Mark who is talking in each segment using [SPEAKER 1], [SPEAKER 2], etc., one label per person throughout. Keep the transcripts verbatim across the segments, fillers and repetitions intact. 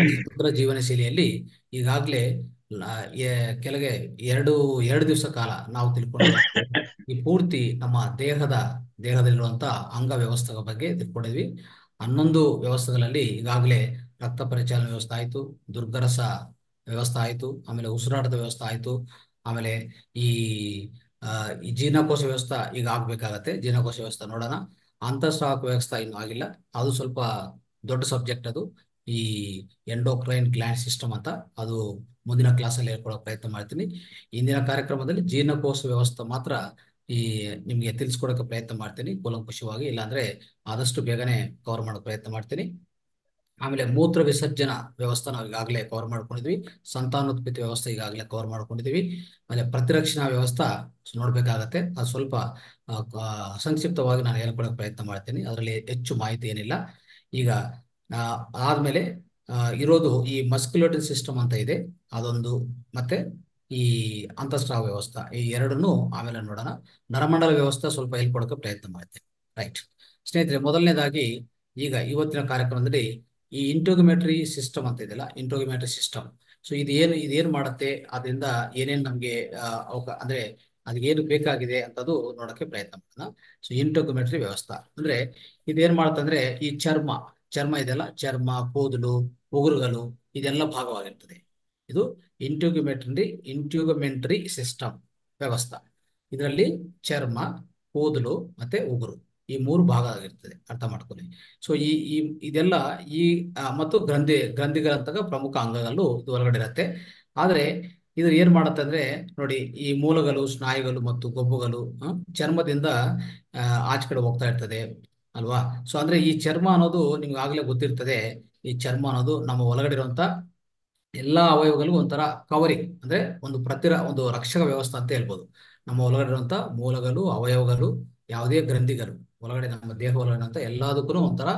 [SPEAKER 1] ಸಮುದ್ರ ಜೀವನ ಶೈಲಿಯಲ್ಲಿ ಈಗಾಗಲೇ ಕೆಳಗೆ ಎರಡು ಎರಡು ದಿವಸ ಕಾಲ ನಾವು ತಿಳ್ಕೊಂಡಿರೋದು ಈ ಪೂರ್ತಿ ನಮ್ಮ ದೇಹದ ದೇಹದಲ್ಲಿರುವಂತಹ ಅಂಗ ವ್ಯವಸ್ಥೆಗಳ ಬಗ್ಗೆ ತಿಳ್ಕೊಂಡಿದ್ವಿ. ಹನ್ನೊಂದು ವ್ಯವಸ್ಥೆಗಳಲ್ಲಿ ಈಗಾಗಲೇ ರಕ್ತ ಪರಿಚಾಲನೆ ವ್ಯವಸ್ಥೆ ಆಯಿತು, ದುರ್ಗರಸ ವ್ಯವಸ್ಥೆ ಆಯಿತು, ಆಮೇಲೆ ಉಸಿರಾಟದ ವ್ಯವಸ್ಥೆ ಆಯಿತು, ಆಮೇಲೆ ಈ ಆ, ಈ ಜೀರ್ಣಕೋಶ ವ್ಯವಸ್ಥೆ ಈಗ ಆಗ್ಬೇಕಾಗತ್ತೆ. ಜೀರ್ಣಕೋಶ ವ್ಯವಸ್ಥೆ ನೋಡೋಣ. ಅಂತಃಸ್ರಾವಕ ವ್ಯವಸ್ಥೆ ಇನ್ನೂ ಆಗಿಲ್ಲ, ಅದು ಸ್ವಲ್ಪ ದೊಡ್ಡ ಸಬ್ಜೆಕ್ಟ್. ಅದು ಈ ಎಂಡೋಕ್ರೈನ್ ಗ್ಲ್ಯಾಂಡ್ ಸಿಸ್ಟಮ್ ಅಂತ, ಅದು ಮುಂದಿನ ಕ್ಲಾಸಲ್ಲಿ ಹೇಳ್ಕೊಡೋ ಪ್ರಯತ್ನ ಮಾಡ್ತೀನಿ. ಇಂದಿನ ಕಾರ್ಯಕ್ರಮದಲ್ಲಿ ಜೀರ್ಣಕೋಶ ವ್ಯವಸ್ಥೆ ಮಾತ್ರ ಈ ನಿಮಗೆ ತಿಳಿಸ್ಕೊಡೋಕೆ ಪ್ರಯತ್ನ ಮಾಡ್ತೀನಿ ಕೂಲಂಕುಷವಾಗಿ, ಇಲ್ಲಾಂದ್ರೆ ಆದಷ್ಟು ಬೇಗನೆ ಕವರ್ ಮಾಡೋ ಪ್ರಯತ್ನ ಮಾಡ್ತೀನಿ. ಆಮೇಲೆ ಮೂತ್ರ ವಿಸರ್ಜನಾ ವ್ಯವಸ್ಥೆ ನಾವು ಈಗಾಗಲೇ ಕವರ್ ಮಾಡ್ಕೊಂಡಿದ್ವಿ. ಸಂತಾನೋತ್ಪತ್ತಿ ವ್ಯವಸ್ಥೆ ಈಗಾಗಲೇ ಕವರ್ ಮಾಡ್ಕೊಂಡಿದ್ವಿ. ಆಮೇಲೆ ಪ್ರತಿರಕ್ಷಣಾ ವ್ಯವಸ್ಥೆ ನೋಡ್ಬೇಕಾಗತ್ತೆ, ಅದು ಸ್ವಲ್ಪ ಆ, ಆ, ಸಂಕ್ಷಿಪ್ತವಾಗಿ ನಾನು ಹೇಳ್ಕೊಡೋಕೆ ಪ್ರಯತ್ನ ಮಾಡ್ತೀನಿ, ಅದರಲ್ಲಿ ಹೆಚ್ಚು ಮಾಹಿತಿ ಏನಿಲ್ಲ. ಈಗ ಆ, ಆದ್ಮೇಲೆ ಆ, ಇರೋದು ಈ ಮಸ್ಕ್ಯುಲೇಟರಿ ಸಿಸ್ಟಮ್ ಅಂತ ಇದೆ, ಅದೊಂದು, ಮತ್ತೆ ಈ ಅಂತಃಸ್ರಾವ ವ್ಯವಸ್ಥೆ, ಈ ಎರಡನ್ನೂ ಆಮೇಲೆ ನೋಡೋಣ. ನರಮಂಡಲ ವ್ಯವಸ್ಥೆ ಸ್ವಲ್ಪ ಹೇಳ್ಕೊಡೋಕೆ ಪ್ರಯತ್ನ ಮಾಡ್ತೀನಿ. ರೈಟ್ ಸ್ನೇಹಿತರೆ, ಮೊದಲನೇದಾಗಿ ಈಗ ಇವತ್ತಿನ ಕಾರ್ಯಕ್ರಮದಲ್ಲಿ ಈ ಇಂಟ್ರೋಗ್ಯುಮೆಟ್ರಿ ಸಿಸ್ಟಮ್ ಅಂತ ಇದೆಯಲ್ಲ, ಇಂಟ್ರೋಗ್ಯುಮೆಟ್ರಿ ಸಿಸ್ಟಮ್. ಸೊ ಇದು ಏನು ಇದೇನು ಮಾಡುತ್ತೆ, ಅದರಿಂದ ಏನೇನು ನಮಗೆ ಅವಕ ಅಂದ್ರೆ ಅದಕ್ಕೇನು ಬೇಕಾಗಿದೆ ಅಂತದ್ದು ನೋಡೋಕೆ ಪ್ರಯತ್ನ ಮಾಡೋಣ. ಸೊ ಇಂಟ್ರೋಗ್ಯುಮೆಟ್ರಿ ವ್ಯವಸ್ಥೆ ಅಂದ್ರೆ ಇದೇನ್ ಮಾಡುತ್ತೆ ಅಂದ್ರೆ ಈ ಚರ್ಮ ಚರ್ಮ ಇದೆಲ್ಲ, ಚರ್ಮ, ಕೂದಲು, ಉಗುರುಗಳು, ಇದೆಲ್ಲ ಭಾಗವಾಗಿರ್ತದೆ. ಇದು ಇಂಟ್ಯೂಗ್ಯುಮೆಂಟ್ರಿ ಇಂಟ್ಯೂಗ್ಯುಮೆಂಟ್ರಿ ಸಿಸ್ಟಮ್ ವ್ಯವಸ್ಥೆ. ಇದರಲ್ಲಿ ಚರ್ಮ, ಕೂದಲು ಮತ್ತೆ ಉಗುರು, ಈ ಮೂರು ಭಾಗ ಆಗಿರ್ತದೆ, ಅರ್ಥ ಮಾಡ್ಕೊಳ್ಳಿ. ಸೊ ಈ ಈ ಇದೆಲ್ಲ ಈ ಆ, ಮತ್ತು ಗ್ರಂಥಿ ಗ್ರಂಥಿಗಳಂತಹ ಪ್ರಮುಖ ಅಂಗಗಳು ಇದು ಒಳಗಡೆ ಇರುತ್ತೆ. ಆದ್ರೆ ಇದು ಏನ್ ಮಾಡುತ್ತೆ ಅಂದ್ರೆ ನೋಡಿ, ಈ ಮೂಲಗಳು, ಸ್ನಾಯುಗಳು ಮತ್ತು ಕೊಬ್ಬುಗಳು ಆ, ಚರ್ಮದಿಂದ ಆ, ಆಚೆ ಕಡೆ ಹೋಗ್ತಾ ಇರ್ತದೆ ಅಲ್ವಾ. ಸೊ ಅಂದ್ರೆ ಈ ಚರ್ಮ ಅನ್ನೋದು ನಿಮ್ಗೆ ಆಗ್ಲೇ ಗೊತ್ತಿರ್ತದೆ. ಈ ಚರ್ಮ ಅನ್ನೋದು ನಮ್ಮ ಒಳಗಡೆ ಇರುವಂತ ಎಲ್ಲಾ ಅವಯವಗಳಿಗೂ ಒಂಥರ ಕವರಿಂಗ್, ಅಂದ್ರೆ ಒಂದು ಪ್ರತಿರ ಒಂದು ರಕ್ಷಕ ವ್ಯವಸ್ಥೆ ಅಂತ ಹೇಳ್ಬೋದು. ನಮ್ಮ ಒಳಗಡೆ ಇರುವಂತ ಮೂಲಗಳು, ಅವಯವಗಳು, ಯಾವುದೇ ಗ್ರಂಥಿಗಳು ಒಳಗಡೆ ನಮ್ಮ ದೇಹ ಒಳಗಡೆ ಅಂತ ಎಲ್ಲದಕ್ಕೂ ಒಂಥರ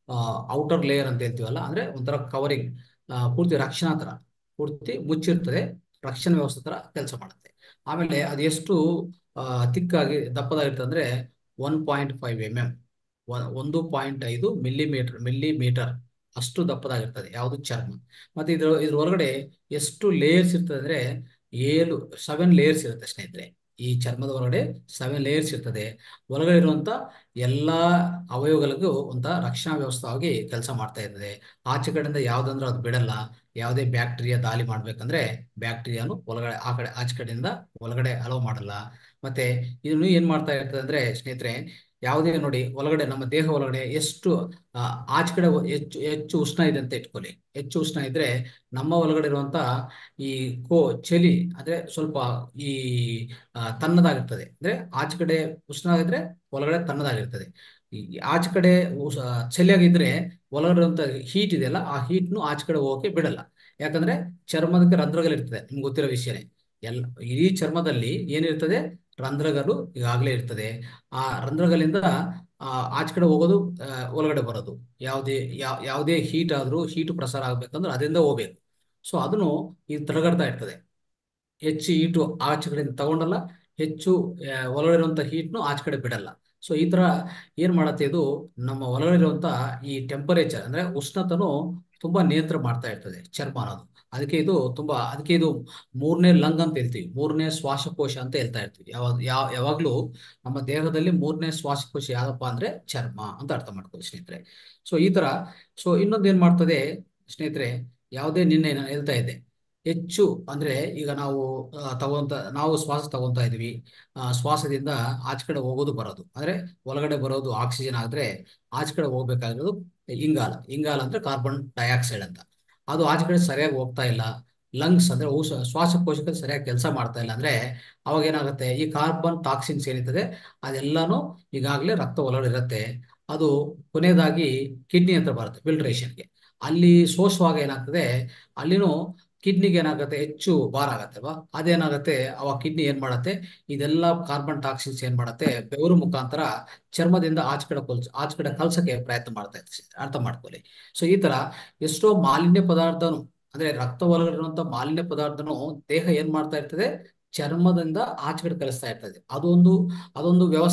[SPEAKER 1] ಔಟರ್ ಲೇಯರ್ ಅಂತ ಹೇಳ್ತೀವಲ್ಲ, ಅಂದ್ರೆ ಒಂಥರ ಕವರಿಂಗ್, ಪೂರ್ತಿ ರಕ್ಷಣಾ ತರ, ಪೂರ್ತಿ ಮುಚ್ಚಿರ್ತದೆ, ರಕ್ಷಣಾ ವ್ಯವಸ್ಥೆ ತರ ಕೆಲಸ ಮಾಡುತ್ತೆ. ಆಮೇಲೆ ಅದು ಎಷ್ಟು ಆ, ತಿಕ್ಕಾಗಿ ದಪ್ಪದಾಗಿರ್ತದೆ ಅಂದ್ರೆ one point five M M ಒಂದು ಪಾಯಿಂಟ್ ಐದು ಮಿಲಿಮೀಟರ್ ಮಿಲಿಮೀಟರ್ ಅಷ್ಟು ದಪ್ಪದಾಗಿರ್ತದೆ ಯಾವುದು ಚರ್ಮ. ಮತ್ತೆ ಇದ್ರ ಇದ್ರ ಒಳಗಡೆ ಎಷ್ಟು ಲೇಯರ್ಸ್ ಇರ್ತದೆ ಅಂದ್ರೆ ಏಳು ಸೆವೆನ್ ಲೇಯರ್ಸ್ ಇರುತ್ತೆ ಸ್ನೇಹಿತರೆ. ಈ ಚರ್ಮದ ಒಳಗಡೆ ಸೆವೆನ್ ಲೇಯರ್ಸ್ ಇರ್ತದೆ. ಒಳಗಡೆ ಇರುವಂತ ಎಲ್ಲಾ ಅವಯವಗಳಿಗೂ ಒಂಥ ರಕ್ಷಣಾ ವ್ಯವಸ್ಥೆಯಾಗಿ ಕೆಲಸ ಮಾಡ್ತಾ ಇರ್ತದೆ. ಆಚೆ ಕಡೆಯಿಂದ ಯಾವ್ದಂದ್ರೆ ಅದು ಬಿಡಲ್ಲ. ಯಾವುದೇ ಬ್ಯಾಕ್ಟೀರಿಯಾ ದಾಳಿ ಮಾಡ್ಬೇಕಂದ್ರೆ ಬ್ಯಾಕ್ಟೀರಿಯಾನು ಒಳಗಡೆ ಆ ಕಡೆ ಆಚೆ ಕಡೆಯಿಂದ ಒಳಗಡೆ ಅಲೋ ಮಾಡಲ್ಲ. ಮತ್ತೆ ಇದನ್ನು ಏನ್ ಮಾಡ್ತಾ ಇರ್ತದೆ ಅಂದ್ರೆ ಸ್ನೇಹಿತರೆ, ಯಾವುದೇ ನೋಡಿ ಒಳಗಡೆ ನಮ್ಮ ದೇಹ ಒಳಗಡೆ ಎಷ್ಟು ಆ, ಆಚೆ ಕಡೆ ಹೆಚ್ಚು ಹೆಚ್ಚು ಉಷ್ಣ ಇದೆ ಅಂತ ಇಟ್ಕೊಳ್ಳಿ. ಹೆಚ್ಚು ಉಷ್ಣ ಇದ್ರೆ ನಮ್ಮ ಒಳಗಡೆ ಇರುವಂತ ಈ ಕೋ ಚಳಿ ಅಂದ್ರೆ ಸ್ವಲ್ಪ ಈ ಆ, ತಣ್ಣದಾಗಿರ್ತದೆ. ಅಂದ್ರೆ ಆಚೆ ಕಡೆ ಉಷ್ಣ ಇದ್ರೆ ಒಳಗಡೆ ತಣ್ಣದಾಗಿರ್ತದೆ. ಈ ಆಚೆ ಕಡೆ ಉಸ್- ಚಳಿಯಾಗಿದ್ರೆ ಒಳಗಡೆ ಇರುವಂತ ಹೀಟ್ ಇದೆಯಲ್ಲ, ಆ ಹೀಟ್ನು ಆಚೆ ಕಡೆ ಹೋಗಕ್ಕೆ ಬಿಡಲ್ಲ. ಯಾಕಂದ್ರೆ ಚರ್ಮದಕ್ಕೆ ರಂಧ್ರಗಳಿರ್ತದೆ, ನಿಮ್ಗೆ ಗೊತ್ತಿರೋ ವಿಷಯನೇ. ಎಲ್ಲ ಇಡೀ ಚರ್ಮದಲ್ಲಿ ಏನಿರ್ತದೆ, ರಂಧ್ರಗಳು ಈಗಾಗಲೇ ಇರ್ತದೆ. ಆ ರಂಧ್ರಗಳಿಂದ ಆ ಆಚೆ ಕಡೆ ಹೋಗೋದು, ಆ, ಒಳಗಡೆ ಬರೋದು. ಯಾವುದೇ ಯಾವ ಯಾವುದೇ ಹೀಟ್ ಆದ್ರೂ ಹೀಟ್ ಪ್ರಸಾರ ಆಗ್ಬೇಕಂದ್ರೆ ಅದರಿಂದ ಹೋಗ್ಬೇಕು. ಸೊ ಅದನ್ನು ಇದು ತಡೆಗಟ್ತಾ ಇರ್ತದೆ. ಹೆಚ್ಚು ಹೀಟು ಆಚೆ ಕಡೆಯಿಂದ ತಗೊಂಡಲ್ಲ, ಹೆಚ್ಚು ಆ, ಒಳಗಡೆ ಇರುವಂತ ಹೀಟ್ನು ಆಚೆ ಕಡೆ ಬಿಡಲ್ಲ. ಸೊ ಈ ತರ ಏನ್ ಮಾಡತ್ತೆ ಇದು, ನಮ್ಮ ಒಳಗಡೆ ಇರುವಂತ ಈ ಟೆಂಪರೇಚರ್ ಅಂದ್ರೆ ಉಷ್ಣತನು ತುಂಬಾ ನಿಯಂತ್ರಣ ಮಾಡ್ತಾ ಇರ್ತದೆ ಚರ್ಮ ಅನ್ನೋದು. ಅದಕ್ಕೆ ಇದು ತುಂಬಾ ಅದಕ್ಕೆ ಇದು ಮೂರನೇ ಲಂಗ್ ಅಂತ ಹೇಳ್ತೀವಿ, ಮೂರನೇ ಶ್ವಾಸಕೋಶ ಅಂತ ಹೇಳ್ತಾ ಇರ್ತೀವಿ. ಯಾವಾಗ ಯಾವ ಯಾವಾಗ್ಲೂ ನಮ್ಮ ದೇಹದಲ್ಲಿ ಮೂರನೇ ಶ್ವಾಸಕೋಶ ಯಾವಪ್ಪ ಅಂದ್ರೆ ಚರ್ಮ ಅಂತ ಅರ್ಥ ಮಾಡ್ಕೊಳ್ಳಿ ಸ್ನೇಹಿತರೆ. ಸೊ ಈ ತರ. ಸೊ ಇನ್ನೊಂದು ಏನ್ ಮಾಡ್ತದೆ ಸ್ನೇಹಿತರೆ, ಯಾವುದೇ ನಿನ್ನೆ ನಾನು ಹೇಳ್ತಾ ಇದ್ದೆ, ಹೆಚ್ಚು ಅಂದ್ರೆ ಈಗ ನಾವು ಆ, ತಗೊಂತ ನಾವು ಶ್ವಾಸ ತಗೊಂತಾ ಇದೀವಿ. ಆ, ಶ್ವಾಸದಿಂದ ಆಚೆ ಕಡೆ ಹೋಗೋದು ಬರೋದು, ಅಂದ್ರೆ ಒಳಗಡೆ ಬರೋದು ಆಕ್ಸಿಜನ್ ಆದ್ರೆ ಆಚೆ ಕಡೆ ಹೋಗ್ಬೇಕಾಗಿರೋದು ಇಂಗಾಲ. ಇಂಗಾಲ ಅಂದ್ರೆ ಕಾರ್ಬನ್ ಡೈಆಕ್ಸೈಡ್ ಅಂತ. ಅದು ಆಚೆ ಕಡೆ ಸರಿಯಾಗಿ ಹೋಗ್ತಾ ಇಲ್ಲ. ಲಂಗ್ಸ್ ಅಂದ್ರೆ ಉಸ ಶ್ವಾಸಕೋಶಕ್ಕೆ ಸರಿಯಾಗಿ ಕೆಲಸ ಮಾಡ್ತಾ ಇಲ್ಲ ಅಂದ್ರೆ ಅವಾಗ ಏನಾಗುತ್ತೆ, ಈ ಕಾರ್ಬನ್ ಟಾಕ್ಸಿನ್ಸ್ ಏನಿರ್ತದೆ ಅದೆಲ್ಲಾನು ಈಗಾಗಲೇ ರಕ್ತ ಒಳಗಡೆ ಇರುತ್ತೆ. ಅದು ಕೊನೆಯದಾಗಿ ಕಿಡ್ನಿ ಹತ್ರ ಬರುತ್ತೆ ಫಿಲ್ಟ್ರೇಷನ್ಗೆ. ಅಲ್ಲಿ ಶೋಷವಾಗ ಏನಾಗ್ತದೆ, ಅಲ್ಲಿನೂ ಕಿಡ್ನಿಗೆ ಏನಾಗುತ್ತೆ, ಹೆಚ್ಚು ಭಾರ ಆಗತ್ತೆ ಅಲ್ವಾ. ಅದೇನಾಗುತ್ತೆ, ಅವಾಗ ಕಿಡ್ನಿ ಏನ್ ಮಾಡತ್ತೆ, ಇದೆಲ್ಲ ಕಾರ್ಬನ್ ಟಾಕ್ಸಿನ್ಸ್ ಏನ್ ಮಾಡತ್ತೆ, ಬೆವರು ಮುಖಾಂತರ ಚರ್ಮದಿಂದ ಆಚೆ ಕಡೆ ಕೊಲ್ಸ ಆಚೆ ಕಡೆ ಕಲ್ಸಕ್ಕೆ ಪ್ರಯತ್ನ ಮಾಡ್ತಾ ಇರ್ತದೆ, ಅರ್ಥ ಮಾಡ್ಕೊಳ್ಳಿ. ಸೊ ಈ ತರ ಎಷ್ಟೋ ಮಾಲಿನ್ಯ ಪದಾರ್ಥನು, ಅಂದ್ರೆ ರಕ್ತ ಒಳಗಿರುವಂತ ಮಾಲಿನ್ಯ ಪದಾರ್ಥನು ದೇಹ ಏನ್ ಮಾಡ್ತಾ ಇರ್ತದೆ, ಚರ್ಮದಿಂದ ಆಚೆ ಕಡೆ ಕಳಿಸ್ತಾ ಇರ್ತದೆ. ಅದೊಂದು ಅದೊಂದು ವ್ಯವಸ್ಥೆ.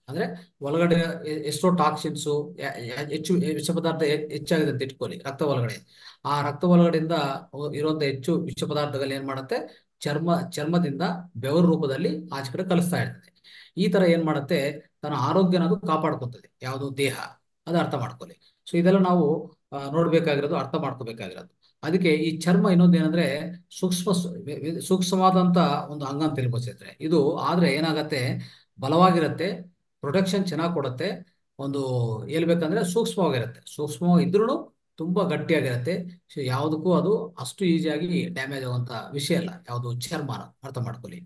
[SPEAKER 1] ಅಂದ್ರೆ ಒಳಗಡೆ ಎ- ಎಷ್ಟೋ ಟಾಕ್ಸಿನ್ಸು ಹೆಚ್ಚು ವಿಷ ಪದಾರ್ಥ ಹೆ- ಹೆಚ್ಚಾಗಿದೆ ಅಂತ ಇಟ್ಕೊಳ್ಳಿ ರಕ್ತ ಒಳಗಡೆ. ಆ ರಕ್ತ ಒಳಗಡೆಯಿಂದ ಇರುವಂತ ಹೆಚ್ಚು ವಿಷ ಪದಾರ್ಥಗಳು ಏನ್ ಮಾಡುತ್ತೆ, ಚರ್ಮ ಚರ್ಮದಿಂದ ಬೆವರು ರೂಪದಲ್ಲಿ ಆಚೆ ಕಡೆ ಕಲಿಸ್ತಾ ಇರ್ತದೆ. ಈ ತರ ಏನ್ ಮಾಡುತ್ತೆ, ತನ್ನ ಆರೋಗ್ಯನ ಅದು ಕಾಪಾಡ್ಕೊತದೆ, ಯಾವುದು ದೇಹ, ಅದು ಅರ್ಥ ಮಾಡ್ಕೊಳ್ಳಿ. ಸೊ ಇದೆಲ್ಲ ನಾವು ಆ, ನೋಡ್ಬೇಕಾಗಿರೋದು, ಅರ್ಥ ಮಾಡ್ಕೋಬೇಕಾಗಿರೋದು. ಅದಕ್ಕೆ ಈ ಚರ್ಮ ಇನ್ನೊಂದು ಏನಂದ್ರೆ ಸೂಕ್ಷ್ಮ ಸೂಕ್ಷ್ಮವಾದಂತ ಒಂದು ಅಂಗ ಅಂತ ಹೇಳ್ಬೋದು ಸ್ನೇಹಿತರೆ. ಇದು ಆದ್ರೆ ಏನಾಗತ್ತೆ, ಬಲವಾಗಿರುತ್ತೆ, ಪ್ರೊಟೆಕ್ಷನ್ ಚೆನ್ನಾಗಿ ಕೊಡುತ್ತೆ. ಒಂದು ಹೇಳ್ಬೇಕಂದ್ರೆ ಸೂಕ್ಷ್ಮವಾಗಿರುತ್ತೆ, ಸೂಕ್ಷ್ಮವಾಗಿದ್ರೂ ತುಂಬಾ ಗಟ್ಟಿಯಾಗಿರುತ್ತೆ. ಸೊ ಯಾವುದಕ್ಕೂ ಅದು ಅಷ್ಟು ಈಸಿಯಾಗಿ ಡ್ಯಾಮೇಜ್ ಆಗುವಂತ ವಿಷಯ ಅಲ್ಲ, ಯಾವುದು ಚರ್ಮನ ಅರ್ಥ ಮಾಡ್ಕೊಳ್ಳಿ.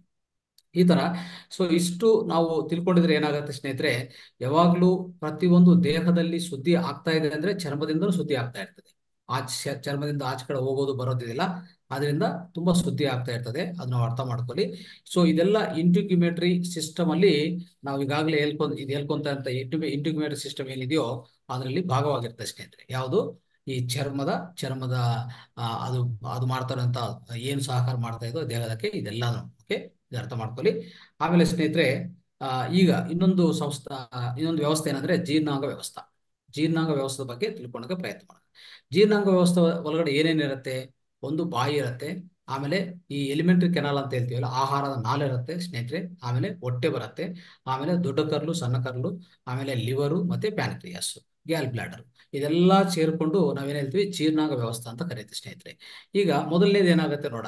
[SPEAKER 1] ಈ ತರ ಸೊ ಇಷ್ಟು ನಾವು ತಿಳ್ಕೊಂಡಿದ್ರೆ ಏನಾಗುತ್ತೆ ಸ್ನೇಹಿತರೆ, ಯಾವಾಗ್ಲೂ ಪ್ರತಿಯೊಂದು ದೇಹದಲ್ಲಿ ಶುದ್ಧಿ ಆಗ್ತಾ ಇದೆ ಅಂದ್ರೆ ಚರ್ಮದಿಂದಲೂ ಶುದ್ಧಿ ಆಗ್ತಾ ಇರ್ತದೆ. ಆ ಚ- ಚರ್ಮದಿಂದ ಆಚೆ ಕಡೆ ಹೋಗೋದು ಬರೋದಿಲ್ಲ, ಅದರಿಂದ ತುಂಬಾ ಶುದ್ಧಿ ಆಗ್ತಾ ಇರ್ತದೆ. ಅದು ನಾವು ಅರ್ಥ ಮಾಡ್ಕೊಳ್ಳಿ. ಸೊ ಇದೆಲ್ಲ ಇಂಟಿಗ್ಯುಮೇಟರಿ ಸಿಸ್ಟಮ್ ಅಲ್ಲಿ ನಾವು ಈಗಾಗಲೇ ಹೇಳ್ಕೊಂಡ್ ಇದು ಹೇಳ್ಕೊಂತ ಅಂತ ಇಂಟಿಗ್ಯುಮೇಟರಿ ಸಿಸ್ಟಮ್ ಏನಿದೆಯೋ ಅದರಲ್ಲಿ ಭಾಗವಾಗಿರ್ತದೆ ಸ್ನೇಹಿತರೆ. ಯಾವುದು ಈ ಚರ್ಮದ ಚರ್ಮದ ಆ, ಅದು ಅದು ಮಾಡ್ತಾರಂತ ಏನು ಸಹಕಾರ ಮಾಡ್ತಾ ಇದೋ ದೇಹದಕ್ಕೆ, ಇದೆಲ್ಲಾನು ಓಕೆ, ಇದು ಅರ್ಥ ಮಾಡ್ಕೊಳ್ಳಿ. ಆಮೇಲೆ ಸ್ನೇಹಿತರೆ, ಆ, ಈಗ ಇನ್ನೊಂದು ಸಂಸ್ಥಾ ಇನ್ನೊಂದು ವ್ಯವಸ್ಥೆ ಏನಂದ್ರೆ ಜೀರ್ಣಾಂಗ ವ್ಯವಸ್ಥೆ. ಜೀರ್ಣಾಂಗ ವ್ಯವಸ್ಥೆ ಬಗ್ಗೆ ತಿಳ್ಕೊಳ್ಳೋಕೆ ಪ್ರಯತ್ನ ಮಾಡೋಣ. ಜೀರ್ಣಾಂಗ ವ್ಯವಸ್ಥೆ ಒಳಗಡೆ ಏನೇನಿರುತ್ತೆ, ಒಂದು ಬಾಯಿ ಇರುತ್ತೆ, ಆಮೇಲೆ ಈ ಎಲಿಮೆಂಟರಿ ಕೆನಾಲ್ ಅಂತ ಹೇಳ್ತೀವಲ್ಲ, ಆಹಾರದ ನಾಳ ಇರುತ್ತೆ ಸ್ನೇಹಿತರೆ, ಆಮೇಲೆ ಹೊಟ್ಟೆ ಬರುತ್ತೆ, ಆಮೇಲೆ ದೊಡ್ಡ ಕರ್ಲು, ಸಣ್ಣ ಕರ್ಲು, ಆಮೇಲೆ ಲಿವರು ಮತ್ತೆ ಪ್ಯಾನ್ಕ್ರಿಯಾಸ್, ಗ್ಯಾಲ್ ಬ್ಲಾಡರ್, ಇದೆಲ್ಲ ಸೇರ್ಕೊಂಡು ನಾವೇನ್ ಹೇಳ್ತೀವಿ, ಜೀರ್ಣಾಂಗ ವ್ಯವಸ್ಥೆ ಅಂತ ಕರೀತೀವಿ ಸ್ನೇಹಿತರೆ. ಈಗ ಮೊದಲನೇದು ಏನಾಗುತ್ತೆ ನೋಡೋಣ,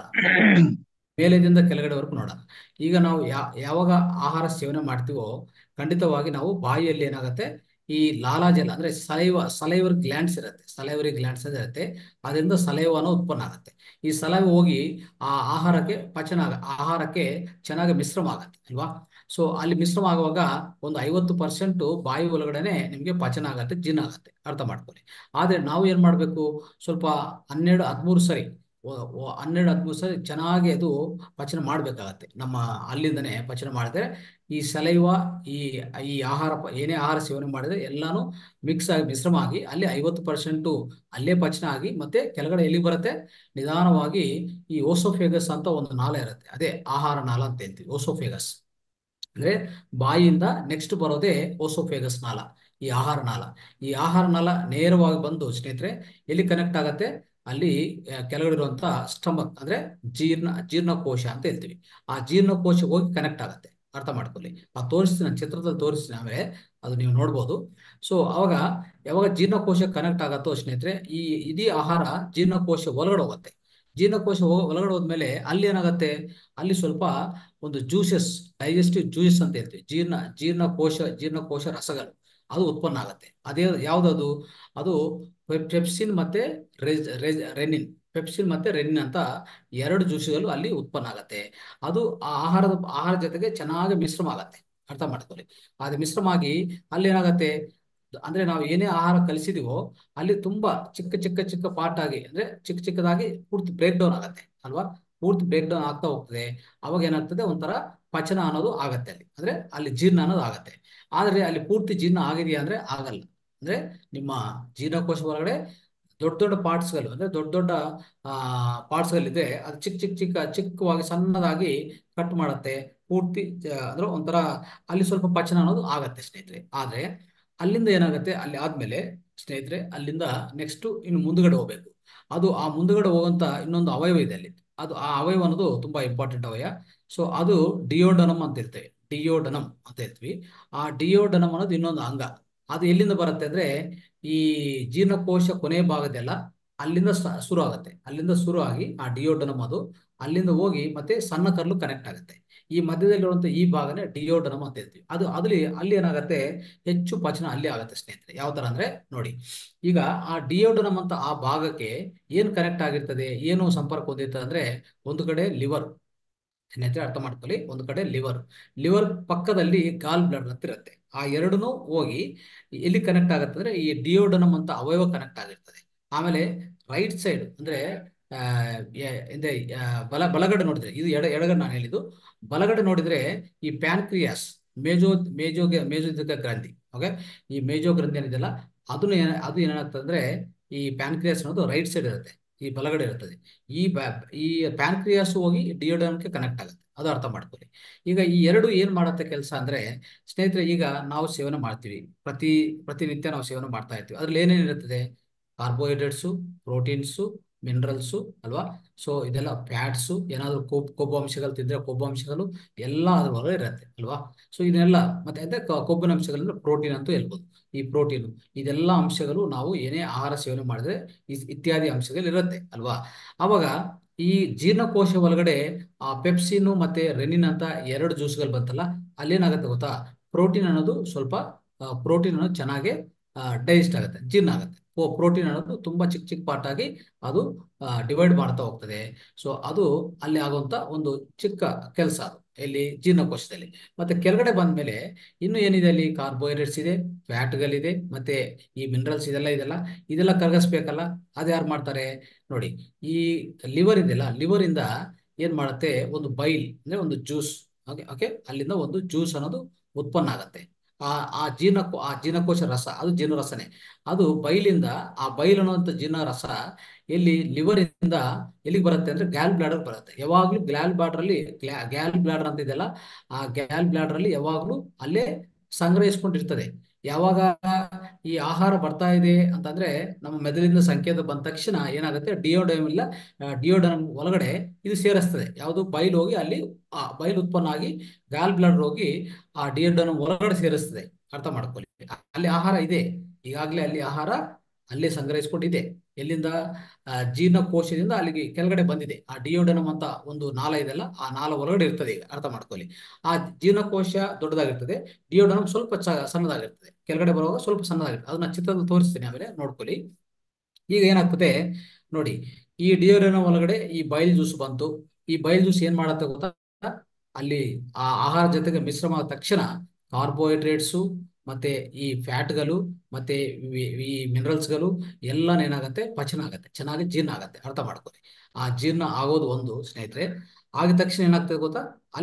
[SPEAKER 1] ಮೇಲಿನಿಂದ ಕೆಳಗಡೆವರೆಗೂ ನೋಡೋಣ. ಈಗ ನಾವು ಯಾ ಯಾವಾಗ ಆಹಾರ ಸೇವನೆ ಮಾಡ್ತೀವೋ ಖಂಡಿತವಾಗಿ ನಾವು ಬಾಯಿಯಲ್ಲಿ ಏನಾಗುತ್ತೆ, ಈ ಲಾಲಾಜಲ ಅಂದ್ರೆ ಸಲೈವ ಸಲೈವರಿ ಗ್ಲ್ಯಾಂಡ್ಸ್ ಇರುತ್ತೆ, ಸಲೈವರಿ ಗ್ಲ್ಯಾಂಡ್ಸ್ ಇರುತ್ತೆ, ಅದರಿಂದ ಸಲೈವನ ಉತ್ಪನ್ನ ಆಗುತ್ತೆ. ಈ ಸಲೈವ ಹೋಗಿ ಆ ಆಹಾರಕ್ಕೆ ಪಚನ ಆಗ ಆಹಾರಕ್ಕೆ ಚೆನ್ನಾಗಿ ಮಿಶ್ರಮ ಆಗುತ್ತೆ ಅಲ್ವಾ. ಸೊ ಅಲ್ಲಿ ಮಿಶ್ರಮ ಆಗುವಾಗ ಒಂದು ಐವತ್ತು ಪರ್ಸೆಂಟ್ ಬಾಯಿ ಒಳಗಡೆನೆ ನಿಮಗೆ ಪಚನ ಆಗತ್ತೆ, ಜೀರ್ಣ ಆಗತ್ತೆ, ಅರ್ಥ ಮಾಡ್ಕೊಳ್ಳಿ. ಆದ್ರೆ ನಾವು ಏನ್ ಮಾಡ್ಬೇಕು, ಸ್ವಲ್ಪ ಹನ್ನೆರಡು ಹದಿಮೂರು ಸರಿ ಒ- ಒ- ಹನ್ನೆರಡು ಹದಿಮೂರು ಸರಿ ಚೆನ್ನಾಗಿ ಅದು ಪಚನ ಮಾಡ್ಬೇಕಾಗತ್ತೆ. ನಮ್ಮ ಅಲ್ಲಿಂದನೇ ಪಚನ ಮಾಡಿದ್ರೆ ಈ ಸಲೈವ, ಈ ಈ ಆಹಾರ ಪ- ಏನೇ ಆಹಾರ ಸೇವನೆ ಮಾಡಿದ್ರೆ ಎಲ್ಲಾನು ಮಿಕ್ಸ್ ಆಗಿ ಮಿಶ್ರಮ ಆಗಿ ಅಲ್ಲಿ ಐವತ್ತು ಪರ್ಸೆಂಟು ಅಲ್ಲೇ ಪಚನ ಆಗಿ ಮತ್ತೆ ಕೆಳಗಡೆ ಎಲ್ಲಿ ಬರುತ್ತೆ, ನಿಧಾನವಾಗಿ ಈ ಓಸೋಫೇಗಸ್ ಅಂತ ಒಂದು ನಾಳ ಇರುತ್ತೆ, ಅದೇ ಆಹಾರ ನಾಳ ಅಂತ ಹೇಳ್ತೀವಿ, ಓಸೋಫೇಗಸ್. ಅಂದ್ರೆ ಬಾಯಿಯಿಂದ ನೆಕ್ಸ್ಟ್ ಬರೋದೇ ಓಸೋಫೇಗಸ್ ನಾಳ, ಈ ಆಹಾರ ನಾಳ. ಈ ಆಹಾರ ನಾಳ ನೇರವಾಗಿ ಬಂದು ಸ್ನೇಹಿತರೆ ಎಲ್ಲಿ ಕನೆಕ್ಟ್ ಆಗತ್ತೆ, ಅಲ್ಲಿ ಆ, ಕೆಳಗಡೆ ಇರುವಂತ ಸ್ಟಮಕ್ ಅಂದ್ರೆ ಜೀರ್ಣ ಜೀರ್ಣಕೋಶ ಅಂತ ಹೇಳ್ತೀವಿ, ಆ ಜೀರ್ಣಕೋಶ ಹೋಗಿ ಕನೆಕ್ಟ್ ಆಗತ್ತೆ, ಅರ್ಥ ಮಾಡ್ಕೊಳ್ಳಿ. ಆ ತೋರಿಸ್ತೀನಿ, ನಾನು ಚಿತ್ರದಲ್ಲಿ ತೋರಿಸ್ತೀನಿ, ಆಮೇಲೆ ಅದು ನೀವು ನೋಡ್ಬೋದು. ಸೊ ಅವಾಗ ಯಾವಾಗ ಜೀರ್ಣಕೋಶ ಕನೆಕ್ಟ್ ಆಗತ್ತೋ ಸ್ನೇಹಿತರೆ, ಈ ಇಡೀ ಆಹಾರ ಜೀರ್ಣಕೋಶ ಒಳಗಡೆ ಹೋಗುತ್ತೆ. ಜೀರ್ಣಕೋಶ ಹೋಗ- ಒಳಗಡೆ ಹೋದ್ಮೇಲೆ ಅಲ್ಲಿ ಏನಾಗುತ್ತೆ, ಅಲ್ಲಿ ಸ್ವಲ್ಪ ಒಂದು ಜ್ಯೂಸಸ್, ಡೈಜೆಸ್ಟಿವ್ ಜ್ಯೂಸಸ್ ಅಂತ ಹೇಳ್ತೀವಿ, ಜೀರ್ಣ ಜೀರ್ಣಕೋಶ ಜೀರ್ಣಕೋಶ ರಸಗಳು, ಅದು ಉತ್ಪನ್ನ ಆಗುತ್ತೆ. ಅದೇ ಯಾವ್ದದು, ಅದು ಪೆಪ್- ಪೆಪ್ಸಿನ್ ಮತ್ತೆ ರೆಜ್ ರೆಜ್ ರೆನಿನ್, ಪೆಪ್ಸಿನ್ ಮತ್ತೆ ರೆನಿನ್ ಅಂತ ಎರಡು ಜ್ಯೂಸ್ಗಳು ಅಲ್ಲಿ ಉತ್ಪನ್ನ ಆಗತ್ತೆ. ಅದು ಆ ಆಹಾರದ ಆಹಾರ ಜೊತೆಗೆ ಚೆನ್ನಾಗಿ ಮಿಶ್ರಮ ಆಗತ್ತೆ, ಅರ್ಥ ಮಾಡ್ಕೊಳ್ಳಿ. ಅದು ಮಿಶ್ರಮ ಆಗಿ ಅಲ್ಲಿ ಏನಾಗತ್ತೆ, ಅಂದ್ರೆ ನಾವು ಏನೇ ಆಹಾರ ಕಲಿಸಿದೀವೋ ಅಲ್ಲಿ ತುಂಬಾ ಚಿಕ್ಕ ಚಿಕ್ಕ ಚಿಕ್ಕ ಪಾರ್ಟ್ ಆಗಿ, ಅಂದ್ರೆ ಚಿಕ್ಕ ಚಿಕ್ಕದಾಗಿ ಪೂರ್ತಿ ಬ್ರೇಕ್ ಡೌನ್ ಆಗತ್ತೆ ಅಲ್ವಾ, ಪೂರ್ತಿ ಬ್ರೇಕ್ ಡೌನ್ ಆಗ್ತಾ ಹೋಗ್ತದೆ. ಅವಾಗ ಏನಾಗ್ತದೆ, ಒಂಥರ ಪಚನ ಅನ್ನೋದು ಆಗತ್ತೆ ಅಲ್ಲಿ, ಅಂದ್ರೆ ಅಲ್ಲಿ ಜೀರ್ಣ ಅನ್ನೋದು ಆಗತ್ತೆ. ಆದ್ರೆ ಅಲ್ಲಿ ಪೂರ್ತಿ ಜೀರ್ಣ ಆಗಿದೆಯಾ ಅಂದ್ರೆ ಆಗಲ್ಲ. ಅಂದ್ರೆ ನಿಮ್ಮ ಜೀರ್ಣಕೋಶ ಒಳಗಡೆ ದೊಡ್ಡ ದೊಡ್ಡ ಪಾರ್ಟ್ಸ್ಗಳು, ಅಂದ್ರೆ ದೊಡ್ಡ ದೊಡ್ಡ ಆ ಪಾರ್ಟ್ಸ್ಗಳಿದೆ, ಅದು ಚಿಕ್ಕ ಚಿಕ್ಕ ಚಿಕ್ಕ ಚಿಕ್ಕವಾಗಿ ಸಣ್ಣದಾಗಿ ಕಟ್ ಮಾಡುತ್ತೆ ಪೂರ್ತಿ, ಆ, ಅಂದ್ರೆ ಒಂಥರ ಅಲ್ಲಿ ಸ್ವಲ್ಪ ಪಚನ ಅನ್ನೋದು ಆಗತ್ತೆ ಸ್ನೇಹಿತರೆ. ಆದ್ರೆ ಅಲ್ಲಿಂದ ಏನಾಗುತ್ತೆ, ಅಲ್ಲಿ ಆದ್ಮೇಲೆ ಸ್ನೇಹಿತರೆ ಅಲ್ಲಿಂದ ನೆಕ್ಸ್ಟ್ ಇನ್ನು ಮುಂದ್ಗಡೆ ಹೋಗ್ಬೇಕು. ಅದು ಆ ಮುಂದ್ಗಡೆ ಹೋಗುವಂತ ಇನ್ನೊಂದು ಅವಯವ ಇದೆ ಅಲ್ಲಿ, ಅದು ಆ ಅವಯವ ಅನ್ನೋದು ತುಂಬಾ ಇಂಪಾರ್ಟೆಂಟ್ ಅವಯವ. ಸೊ ಅದು ಡಿಯೋಡನಮ್ ಅಂತ ಇರ್ತೇವೆ, ಡಿಯೋಡನಮ್ ಅಂತ ಹೇಳ್ತೀವಿ. ಆ ಡಿಯೋಡನಮ್ ಅನ್ನೋದು ಇನ್ನೊಂದು ಅಂಗ. ಅದು ಎಲ್ಲಿಂದ ಬರುತ್ತೆ ಅಂದ್ರೆ ಈ ಜೀರ್ಣಕೋಶ ಕೊನೆಯ ಭಾಗದೆಲ್ಲ ಅಲ್ಲಿಂದ ಸ- ಶುರು ಆಗುತ್ತೆ, ಅಲ್ಲಿಂದ ಶುರು ಆಗಿ ಆ ಡಿಯೋಡನಮ್ ಅದು ಅಲ್ಲಿಂದ ಹೋಗಿ ಮತ್ತೆ ಸಣ್ಣ ಕರ್ಲು ಕನೆಕ್ಟ್ ಆಗುತ್ತೆ. ಈ ಮಧ್ಯದಲ್ಲಿರುವಂತ ಈ ಭಾಗನೇ ಡಿಯೋಡನಮ್ ಅಂತ ಹೇಳ್ತೀವಿ. ಅದು ಅದ್ರಲ್ಲಿ ಅಲ್ಲಿ ಏನಾಗುತ್ತೆ, ಹೆಚ್ಚು ಪಚನ ಅಲ್ಲಿ ಆಗುತ್ತೆ ಸ್ನೇಹಿತರೆ. ಯಾವ ತರ ಅಂದ್ರೆ ನೋಡಿ, ಈಗ ಆ ಡಿಯೋಡನಮ್ ಅಂತ ಆ ಭಾಗಕ್ಕೆ ಏನ್ ಕನೆಕ್ಟ್ ಆಗಿರ್ತದೆ, ಏನು ಸಂಪರ್ಕ ಹೊಂದಿರ್ತದೆ ಅಂದ್ರೆ, ಒಂದು ಕಡೆ ಲಿವರ್ ಸ್ನೇಹಿತರೆ, ಅರ್ಥ ಮಾಡ್ಕೊಳ್ಳಿ, ಒಂದು ಕಡೆ ಲಿವರ್, ಲಿವರ್ ಪಕ್ಕದಲ್ಲಿ ಗಾಲ್ ಬ್ಲಾಡರ್ ಅಂತ ಇರುತ್ತೆ. ಆ ಎರಡನ್ನೂ ಹೋಗಿ ಎಲ್ಲಿ ಕನೆಕ್ಟ್ ಆಗುತ್ತೆ ಅಂದ್ರೆ ಈ ಡಿಯೋಡನಮ್ ಅಂತ ಅವಯವ ಕನೆಕ್ಟ್ ಆಗಿರ್ತದೆ. ಆಮೇಲೆ ರೈಟ್ ಸೈಡ್ ಅಂದ್ರೆ ಆ, ಎ- ಅಂದ್ರೆ ಆ, ಬಲ ಬಲಗಡೆ ನೋಡಿದ್ರೆ, ಇದು ಎಡ ಎಡಗಡೆ ನಾನು ಹೇಳಿದ್ದು, ಬಲಗಡೆ ನೋಡಿದ್ರೆ ಈ ಪ್ಯಾನ್ಕ್ರಿಯಾಸ್, ಮೇಜೋ ಮೇಜೋ ಮೇಜೋದಿಕ ಗ್ರಂಥಿ, ಓಕೆ, ಈ ಮೇಜೋ ಗ್ರಂಥಿ ಏನಿದೆಯಲ್ಲ, ಅದನ್ನು ಏನ ಅದು ಏನಾಗ್ತದೆ ಅಂದ್ರೆ ಈ ಪ್ಯಾನ್ಕ್ರಿಯಾಸ್ ಅನ್ನೋದು ರೈಟ್ ಸೈಡ್ ಇರುತ್ತೆ, ಈ ಬಲಗಡೆ ಇರ್ತದೆ. ಈ ಬ್ಯಾ- ಈ ಪ್ಯಾನ್ಕ್ರಿಯಾಸ್ ಹೋಗಿ ಡಿಯೋಡನಮ್ಗೆ ಕನೆಕ್ಟ್ ಆಗುತ್ತೆ. ಅದು ಅರ್ಥ ಮಾಡ್ಕೊಳ್ಳಿ. ಈಗ ಈ ಎರಡು ಏನ್ ಮಾಡತ್ತೆ ಕೆಲಸ ಅಂದ್ರೆ ಸ್ನೇಹಿತರೆ, ಈಗ ನಾವು ಸೇವನೆ ಮಾಡ್ತೀವಿ, ಪ್ರತಿ ಪ್ರತಿನಿತ್ಯ ನಾವು ಸೇವನೆ ಮಾಡ್ತಾ ಇರ್ತೀವಿ. ಅದ್ರಲ್ಲಿ ಏನೇನಿರುತ್ತದೆ? ಕಾರ್ಬೋಹೈಡ್ರೇಟ್ಸು, ಪ್ರೋಟೀನ್ಸು, ಮಿನರಲ್ಸು ಅಲ್ವಾ? ಸೊ ಇದೆಲ್ಲ ಫ್ಯಾಟ್ಸು, ಏನಾದ್ರು ಕೊಬ್ಬು ಕೊಬ್ಬು ಅಂಶಗಳು ತಿಂದ್ರೆ ಕೊಬ್ಬು ಅಂಶಗಳು ಎಲ್ಲ ಅದ್ರ ಒಳಗೆ ಇರುತ್ತೆ ಅಲ್ವಾ? ಸೊ ಇದನ್ನೆಲ್ಲ ಮತ್ತೆ ಅದೇ ಕ- ಕೊಬ್ಬಿನ ಅಂಶಗಳಂದ್ರೆ ಪ್ರೋಟೀನ್ ಅಂತೂ ಹೇಳ್ಬೋದು. ಈ ಪ್ರೋಟೀನ್ ಇದೆಲ್ಲ ಅಂಶಗಳು ನಾವು ಏನೇ ಆಹಾರ ಸೇವನೆ ಮಾಡಿದ್ರೆ ಇಸ್- ಇತ್ಯಾದಿ ಅಂಶಗಳು ಇರುತ್ತೆ ಅಲ್ವಾ? ಅವಾಗ ಈ ಜೀರ್ಣಕೋಶ ಒಳಗಡೆ ಆ ಪೆಪ್ಸಿನ್ ಮತ್ತೆ ರೆನಿನ್ ಅಂತ ಎರಡು ಜ್ಯೂಸ್ಗಳು ಬಂತಲ್ಲ, ಅಲ್ಲೇನಾಗುತ್ತೆ ಗೊತ್ತಾ? ಪ್ರೋಟೀನ್ ಅನ್ನೋದು ಸ್ವಲ್ಪ ಪ್ರೋಟೀನ್ ಅನ್ನೋದು ಚೆನ್ನಾಗಿ ಡೈಜೆಸ್ಟ್ ಆಗುತ್ತೆ, ಜೀರ್ಣ ಆಗುತ್ತೆ. ಪ್ರೋಟೀನ್ ಅನ್ನೋದು ತುಂಬಾ ಚಿಕ್ಕ ಚಿಕ್ಕ ಪಾರ್ಟ್ ಆಗಿ ಅದು ಡಿವೈಡ್ ಮಾಡ್ತಾ ಹೋಗ್ತದೆ. ಸೊ ಅದು ಅಲ್ಲಿ ಆಗುವಂತ ಒಂದು ಚಿಕ್ಕ ಕೆಲಸ ಅದು ಎಲ್ಲಿ ಜೀರ್ಣಕೋಶದಲ್ಲಿ. ಮತ್ತೆ ಕೆಳಗಡೆ ಬಂದ್ಮೇಲೆ ಇನ್ನು ಏನಿದೆ ಅಲ್ಲಿ? ಕಾರ್ಬೋಹೈಡ್ರೇಟ್ಸ್ ಇದೆ, ಫ್ಯಾಟ್ಗಳಿದೆ, ಮತ್ತೆ ಈ ಮಿನರಲ್ಸ್ ಇದೆಲ್ಲ ಇದೆಲ್ಲ ಇದೆಲ್ಲ ಕರಗಿಸ್ಬೇಕಲ್ಲ. ಅದು ಯಾರು ಮಾಡ್ತಾರೆ ನೋಡಿ? ಈ ಲಿವರ್ ಇದೆಯಲ್ಲ, ಲಿವರ್ ಇಂದ ಏನ್ ಮಾಡುತ್ತೆ? ಒಂದು ಬೈಲ್ ಅಂದ್ರೆ ಒಂದು ಜ್ಯೂಸ್, ಓಕೆ ಓಕೆ ಅಲ್ಲಿಂದ ಒಂದು ಜ್ಯೂಸ್ ಅನ್ನೋದು ಉತ್ಪನ್ನ ಆಗತ್ತೆ. ಆ ಆ ಜೀರ್ಣ ಆ ಜೀರ್ಣಕೋಶ ರಸ ಅದು ಜೀರ್ಣರಸನೇ. ಅದು ಬೈಲಿಂದ, ಆ ಬೈಲ್ ಅನ್ನುವಂಥ ಜೀರ್ಣರಸ ಎಲ್ಲಿ ಲಿವರ್ ಇಂದ ಎಲ್ಲಿಗೆ ಬರುತ್ತೆ ಅಂದ್ರೆ ಗ್ಯಾಲ್ ಬ್ಲಾಡರ್ ಬರುತ್ತೆ. ಯಾವಾಗ್ಲೂ ಗ್ಯಾಲ್ ಬ್ಲಾಡರ್ ಅಲ್ಲಿ ಗ್ಯಾಲ್ ಬ್ಲಾಡರ್ ಅಂತ ಇದೆಯಲ್ಲ, ಆ ಗ್ಯಾಲ್ ಬ್ಲಾಡರ್ ಅಲ್ಲಿ ಯಾವಾಗ್ಲೂ ಅಲ್ಲೇ ಸಂಗ್ರಹಿಸ್ಕೊಂಡಿರ್ತದೆ. ಯಾವಾಗ ಈ ಆಹಾರ ಬರ್ತಾ ಇದೆ ಅಂತಂದ್ರೆ ನಮ್ಮ ಮೆದುಳಿನ ಸಂಕೇತ ಬಂದ ತಕ್ಷಣ ಏನಾಗುತ್ತೆ? ಡಿಯೋಡಮ್ ಇಲ್ಲ, ಡಿಯೋಡಮ್ ಒಳಗಡೆ ಇದು ಸೇರಿಸ್ತದೆ. ಯಾವುದು? ಬೈಲ್ ಹೋಗಿ ಅಲ್ಲಿ ಆ ಬೈಲ್ ಉತ್ಪನ್ನ ಆಗಿ ಗಾಲ್ ಬ್ಲಾಡರ್ ಹೋಗಿ ಆ ಡಿಯೋಡಮ್ ಒಳಗಡೆ ಸೇರಿಸ್ತದೆ. ಅರ್ಥ ಮಾಡ್ಕೊಳ್ಳಿ. ಅಲ್ಲಿ ಆಹಾರ ಇದೆ, ಈಗಾಗಲೇ ಅಲ್ಲಿ ಆಹಾರ ಅಲ್ಲೇ ಸಂಗ್ರಹಿಸ್ಕೊಂಡಿದೆ. ಎಲ್ಲಿಂದ? ಆ, ಜೀರ್ಣಕೋಶದಿಂದ ಅಲ್ಲಿಗೆ ಕೆಳಗಡೆ ಬಂದಿದೆ. ಆ ಡಿಯೋಡನಮ್ ಅಂತ ಒಂದು ನಾಳ ಇದೆಲ್ಲ, ಆ ನಾಳ ಒಳಗಡೆ ಇರ್ತದೆ. ಈಗ ಅರ್ಥ ಮಾಡ್ಕೊಳ್ಳಿ. ಆ ಜೀರ್ಣಕೋಶ ದೊಡ್ಡದಾಗಿರ್ತದೆ, ಡಿಯೋಡನಮ್ ಸ್ವಲ್ಪ ಚ- ಸಣ್ಣದಾಗಿರ್ತದೆ. ಕೆಳಗಡೆ ಬರುವಾಗ ಸ್ವಲ್ಪ ಸಣ್ಣದಾಗಿರ್ತದೆ. ಅದನ್ನ ಚಿತ್ರದಲ್ಲಿ ತೋರಿಸ್ತೀನಿ, ಆಮೇಲೆ ನೋಡ್ಕೊಳ್ಳಿ. ಈಗ ಏನಾಗ್ತದೆ ನೋಡಿ? ಈ ಡಿಯೋಡನಮ್ ಒಳಗಡೆ ಈ ಬೈಲ್ ಜ್ಯೂಸ್ ಬಂತು. ಈ ಬೈಲ್ ಜ್ಯೂಸ್ ಏನ್ ಮಾಡತ್ತೆ ಗೊತ್ತಾ? ಅಲ್ಲಿ ಆ ಆಹಾರ ಜೊತೆಗೆ ಮಿಶ್ರಮ ಆದ ತಕ್ಷಣ ಕಾರ್ಬೋಹೈಡ್ರೇಟ್ಸು ಮತ್ತೆ ಈ ಫ್ಯಾಟ್ಗಳು ಮತ್ತೆ ಈ ಈ ಮಿನರಲ್ಸ್ಗಳು ಎಲ್ಲ ಏನಾಗುತ್ತೆ? ಪಚನ ಆಗತ್ತೆ, ಚೆನ್ನಾಗಿ ಜೀರ್ಣ ಆಗತ್ತೆ. ಅರ್ಥ ಮಾಡ್ಕೊಳ್ಳಿ. ಆ ಜೀರ್ಣ ಆಗೋದು ಒಂದು ಸ್ನೇಹಿತರೆ. ಆಗಿದ ತಕ್ಷಣ ಏನಾಗ್ತದೆ ಗೊತ್ತಾ?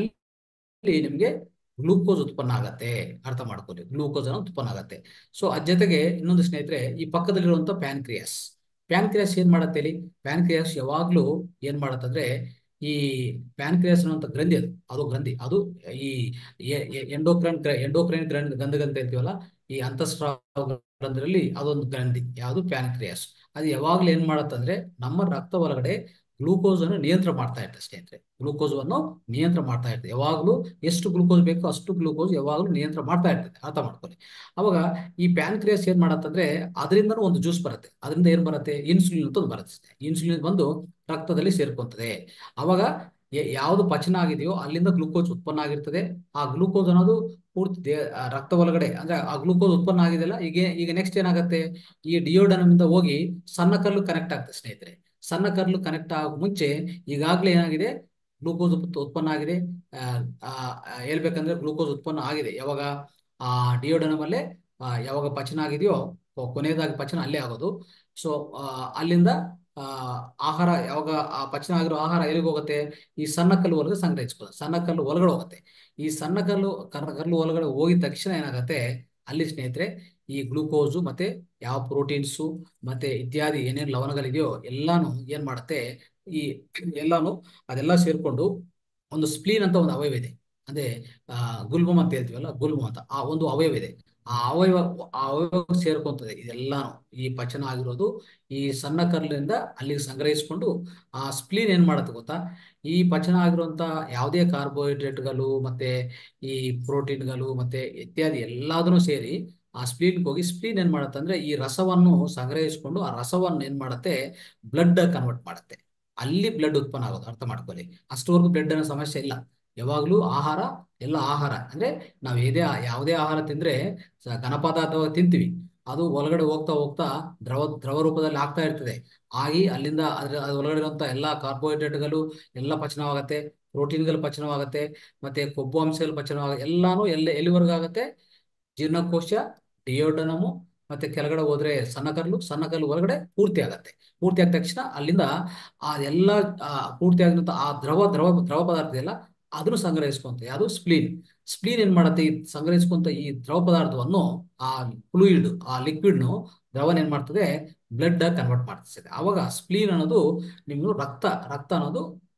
[SPEAKER 1] ಅಲ್ಲಿ ನಿಮ್ಗೆ ಗ್ಲೂಕೋಸ್ ಉತ್ಪನ್ನ ಆಗತ್ತೆ. ಅರ್ಥ ಮಾಡ್ಕೊಳ್ಳಿ, ಗ್ಲೂಕೋಸ್ ಅನ್ನೋ ಉತ್ಪನ್ನ ಆಗತ್ತೆ. ಸೊ ಅದ್ ಜೊತೆಗೆ ಇನ್ನೊಂದು ಸ್ನೇಹಿತರೆ, ಈ ಪಕ್ಕದಲ್ಲಿರುವಂತ ಪ್ಯಾನ್ಕ್ರಿಯಾಸ್. ಪ್ಯಾನ್ಕ್ರಿಯಾಸ್ ಏನ್ ಮಾಡತ್ತೆ ಇಲ್ಲಿ? ಪ್ಯಾನ್ಕ್ರಿಯಾಸ್ ಯಾವಾಗ್ಲೂ ಏನ್ ಮಾಡತ್ತಂದ್ರೆ ಈ ಪ್ಯಾನ್ಕ್ರಿಯಾಸ್ ಅನ್ನುವಂಥ ಗ್ರಂಥಿ, ಅದು ಅದು ಗ್ರಂಥಿ ಅದು ಈ ಎಂಡೋಕ್ರೈನ್ ಎಂಡೋಕ್ರೈನ್ ಗ್ರಂಥಿ ಗಂಧಗಂತ ಅಂತ ಹೇಳ್ತೀವಲ್ಲ, ಈ ಅಂತಃಸ್ರಾವ ಗ್ರಂಥಿಯಲ್ಲಿ ಅದೊಂದು ಗ್ರಂಥಿ. ಯಾವುದು? ಪ್ಯಾನ್ಕ್ರಿಯಾಸ್. ಅದು ಯಾವಾಗ್ಲೂ ಏನ್ ಮಾಡತ್ತಂದ್ರೆ ನಮ್ಮ ರಕ್ತ ಒಳಗಡೆ ಗ್ಲೂಕೋಸ್ ಅನ್ನು ನಿಯಂತ್ರಣ ಮಾಡ್ತಾ ಇರ್ತದೆ ಸ್ನೇಹಿತರೆ. ಗ್ಲೂಕೋಸ್ ಅನ್ನು ನಿಯಂತ್ರಣ ಮಾಡ್ತಾ ಇರ್ತದೆ. ಯಾವಾಗ್ಲೂ ಎಷ್ಟು ಗ್ಲೂಕೋಸ್ ಬೇಕೋ ಅಷ್ಟು ಗ್ಲೂಕೋಸ್ ಯಾವಾಗ್ಲೂ ನಿಯಂತ್ರಣ ಮಾಡ್ತಾ ಇರ್ತದೆ. ಅರ್ಥ ಮಾಡ್ಕೊಳ್ಳಿ. ಅವಾಗ ಈ ಪ್ಯಾನ್ಕ್ರಿಯಾಸ್ ಏನ್ ಮಾಡತ್ತಂದ್ರೆ ಅದರಿಂದನೂ ಒಂದು ಜ್ಯೂಸ್ ಬರುತ್ತೆ. ಅದರಿಂದ ಏನ್ ಬರುತ್ತೆ? ಇನ್ಸುಲಿನ್ ಅಂತ ಒಂದು ಬರುತ್ತೆ. ಇನ್ಸುಲಿನ್ ಬಂದು ರಕ್ತದಲ್ಲಿ ಸೇರ್ಕೊಂತದೆ. ಅವಾಗ ಯ- ಯಾವುದು ಪಚನ ಆಗಿದೆಯೋ ಅಲ್ಲಿಂದ ಗ್ಲೂಕೋಸ್ ಉತ್ಪನ್ನ ಆಗಿರ್ತದೆ. ಆ ಗ್ಲೂಕೋಸ್ ಅನ್ನೋದು ಪೂರ್ತಿ ದೇ- ಆ ರಕ್ತ ಒಳಗಡೆ ಅಂದ್ರೆ ಆ ಗ್ಲೂಕೋಸ್ ಉತ್ಪನ್ನ ಆಗಿದೆಯಲ್ಲ, ಈಗ ಈಗ ನೆಕ್ಸ್ಟ್ ಏನಾಗುತ್ತೆ? ಈ ಡಿಯೋಡನಮ್ ಇಂದ ಹೋಗಿ ಸಣ್ಣ ಕಲ್ಲು ಕನೆಕ್ಟ್ ಆಗ್ತದೆ ಸ್ನೇಹಿತರೆ. ಸಣ್ಣ ಕಲ್ಲು ಕನೆಕ್ಟ್ ಆಗೋ ಮುಂಚೆ ಈಗಾಗಲೇ ಏನಾಗಿದೆ? ಗ್ಲೂಕೋಸ್ ಉತ್ಪನ್ನ ಆಗಿದೆ. ಆ, ಆ, ಆ, ಹೇಳ್ಬೇಕಂದ್ರೆ ಗ್ಲೂಕೋಸ್ ಉತ್ಪನ್ನ ಆಗಿದೆ. ಯಾವಾಗ? ಆ ಡಿಯೋಡನಮ್ ಅಲ್ಲೇ ಆ, ಯಾವಾಗ ಪಚನ ಆಗಿದೆಯೋ ಕೊ- ಕೊನೆಯದಾಗಿ ಪಚನ ಅಲ್ಲೇ ಆಗೋದು. ಸೊ ಅಲ್ಲಿಂದ ಆ, ಆಹಾರ ಯಾವಾಗ ಆ ಪಚನ ಆಗಿರೋ ಆಹಾರ ಎಲ್ಲಿಗೆ ಹೋಗುತ್ತೆ? ಈ ಸಣ್ಣ ಕಲ್ಲು ಒಳಗೆ ಸಂಗ್ರಹಿಸ್ಬೋದು. ಸಣ್ಣ ಕಲ್ಲು ಒಳಗಡೆ ಹೋಗುತ್ತೆ. ಈ ಸಣ್ಣ ಕಲ್ಲು ಕರ್- ಕಲ್ಲು ಒಳಗಡೆ ಹೋಗಿದ ತಕ್ಷಣ ಏನಾಗುತ್ತೆ? ಅಲ್ಲಿ ಸ್ನೇಹಿತರೆ ಈ ಗ್ಲೂಕೋಸು ಮತ್ತೆ ಯಾವ ಪ್ರೋಟೀನ್ಸು ಮತ್ತೆ ಇತ್ಯಾದಿ ಏನೇನು ಲವಣಗಳಿದೆಯೋ ಎಲ್ಲಾನು ಏನ್ ಮಾಡುತ್ತೆ? ಈ ಎಲ್ಲಾನು ಅದೆಲ್ಲ ಸೇರ್ಕೊಂಡು ಒಂದು ಸ್ಪ್ಲೀನ್ ಅಂತ ಒಂದು ಅವಯವ ಇದೆ. ಅದೇ ಆ ಗುಲ್ಮಮ್ ಅಂತ ಹೇಳ್ತೀವಲ್ಲ, ಗುಲ್ಮಮ್ ಅಂತ ಆ ಒಂದು ಅವಯವ ಇದೆ. ಆ ಅವಯವ ಆ ಅವಯವ ಸೇರ್ಕೊಂತದೆ ಇದೆಲ್ಲಾನು. ಈ ಪಚನ ಆಗಿರೋದು ಈ ಸಣ್ಣ ಕರ್ಲಿಂದ ಅಲ್ಲಿಗೆ ಸಂಗ್ರಹಿಸಿಕೊಂಡು ಆ ಸ್ಪ್ಲೀನ್ ಏನ್ ಮಾಡುತ್ತೆ ಗೊತ್ತಾ? ಈ ಪಚನ ಆಗಿರುವಂತ ಯಾವುದೇ ಕಾರ್ಬೋಹೈಡ್ರೇಟ್ಗಳು ಮತ್ತೆ ಈ ಪ್ರೋಟೀನ್ಗಳು ಮತ್ತೆ ಇತ್ಯಾದಿ ಎಲ್ಲದನ್ನು ಸೇರಿ ಆ ಸ್ಪ್ಲೀನ್ಗೆ ಹೋಗಿ ಸ್ಪ್ಲೀನ್ ಏನ್ ಮಾಡುತ್ತೆ ಅಂದ್ರೆ ಈ ರಸವನ್ನು ಸಂಗ್ರಹಿಸಿಕೊಂಡು ಆ ರಸವನ್ನು ಏನ್ ಮಾಡುತ್ತೆ? ಬ್ಲಡ್ ಕನ್ವರ್ಟ್ ಮಾಡುತ್ತೆ. ಅಲ್ಲಿ ಬ್ಲಡ್ ಉತ್ಪನ್ನ ಆಗೋದು. ಅರ್ಥ ಮಾಡ್ಕೊಳ್ಳಿ. ಅಷ್ಟವರೆಗೂ ಬ್ಲಡ್ ಅನ್ನೋ ಸಮಸ್ಯೆ ಇಲ್ಲ. ಯಾವಾಗ್ಲೂ ಆಹಾರ ಎಲ್ಲ ಆಹಾರ ಅಂದ್ರೆ ನಾವು ಏದೇ ಯಾವುದೇ ಆಹಾರ ತಿಂದ್ರೆ ಸ- ಘನ ಪದಾರ್ಥ ತಿಂತೀವಿ, ಅದು ಒಳಗಡೆ ಹೋಗ್ತಾ ಹೋಗ್ತಾ ದ್ರವ ದ್ರವ ರೂಪದಲ್ಲಿ ಆಗ್ತಾ ಇರ್ತದೆ. ಆಗಿ ಅಲ್ಲಿಂದ ಅದ್ರ ಅದ್ರ ಒಳಗಡೆ ಇರುವಂತ ಎಲ್ಲಾ ಕಾರ್ಬೋಹೈಡ್ರೇಟ್ಗಳು ಎಲ್ಲ ಪಚನವಾಗತ್ತೆ, ಪ್ರೋಟೀನ್ಗಳು ಪಚನವಾಗತ್ತೆ, ಮತ್ತೆ ಕೊಬ್ಬು ಅಂಶಗಳು ಪಚನವಾಗುತ್ತೆ. ಎಲ್ಲಾನು ಎಲ್ಲ ಎಲ್ಲಿವರೆಗೂ ಆಗತ್ತೆ? ಜೀರ್ಣಕೋಶ, ಡಿಯೋಡನಮು ಮತ್ತೆ ಕೆಳಗಡೆ ಹೋದ್ರೆ ಸಣ್ಣ ಕರ್ಲು, ಸಣ್ಣ ಕರ್ಲು ಒಳಗಡೆ ಪೂರ್ತಿ ಆಗತ್ತೆ. ಪೂರ್ತಿ ಆದ ತಕ್ಷಣ ಅಲ್ಲಿಂದ ಆ ಎಲ್ಲ ಆ ಪೂರ್ತಿ ಆಗಿರುವಂತ ಆ ದ್ರವ ದ್ರವ ದ್ರವ ಪದಾರ್ಥ ಎಲ್ಲ ಅದನ್ನು ಸಂಗ್ರಹಿಸ್ಕೊಂತ ಯಾವುದು? ಸ್ಪ್ಲೀನ್. ಸ್ಪ್ಲೀನ್ ಏನ್ ಮಾಡುತ್ತೆ? ಈ ಸಂಗ್ರಹಿಸ್ಕೊಂತ ಈ ದ್ರವ ಪದಾರ್ಥವನ್ನು ಆ ಫ್ಲೂಯಿಡ್ ಆ ಲಿಕ್ವಿಡ್ನು ದ್ರವನ ಏನ್ ಮಾಡ್ತದೆ? ಬ್ಲಡ್ ಕನ್ವರ್ಟ್ ಮಾಡ್ತದೆ. ಅವಾಗ ಸ್ಪ್ಲೀನ್ ಅನ್ನೋದು ನಿಮ್ಗೆ ರಕ್ತ ರಕ್ತ ಅನ್ನೋದು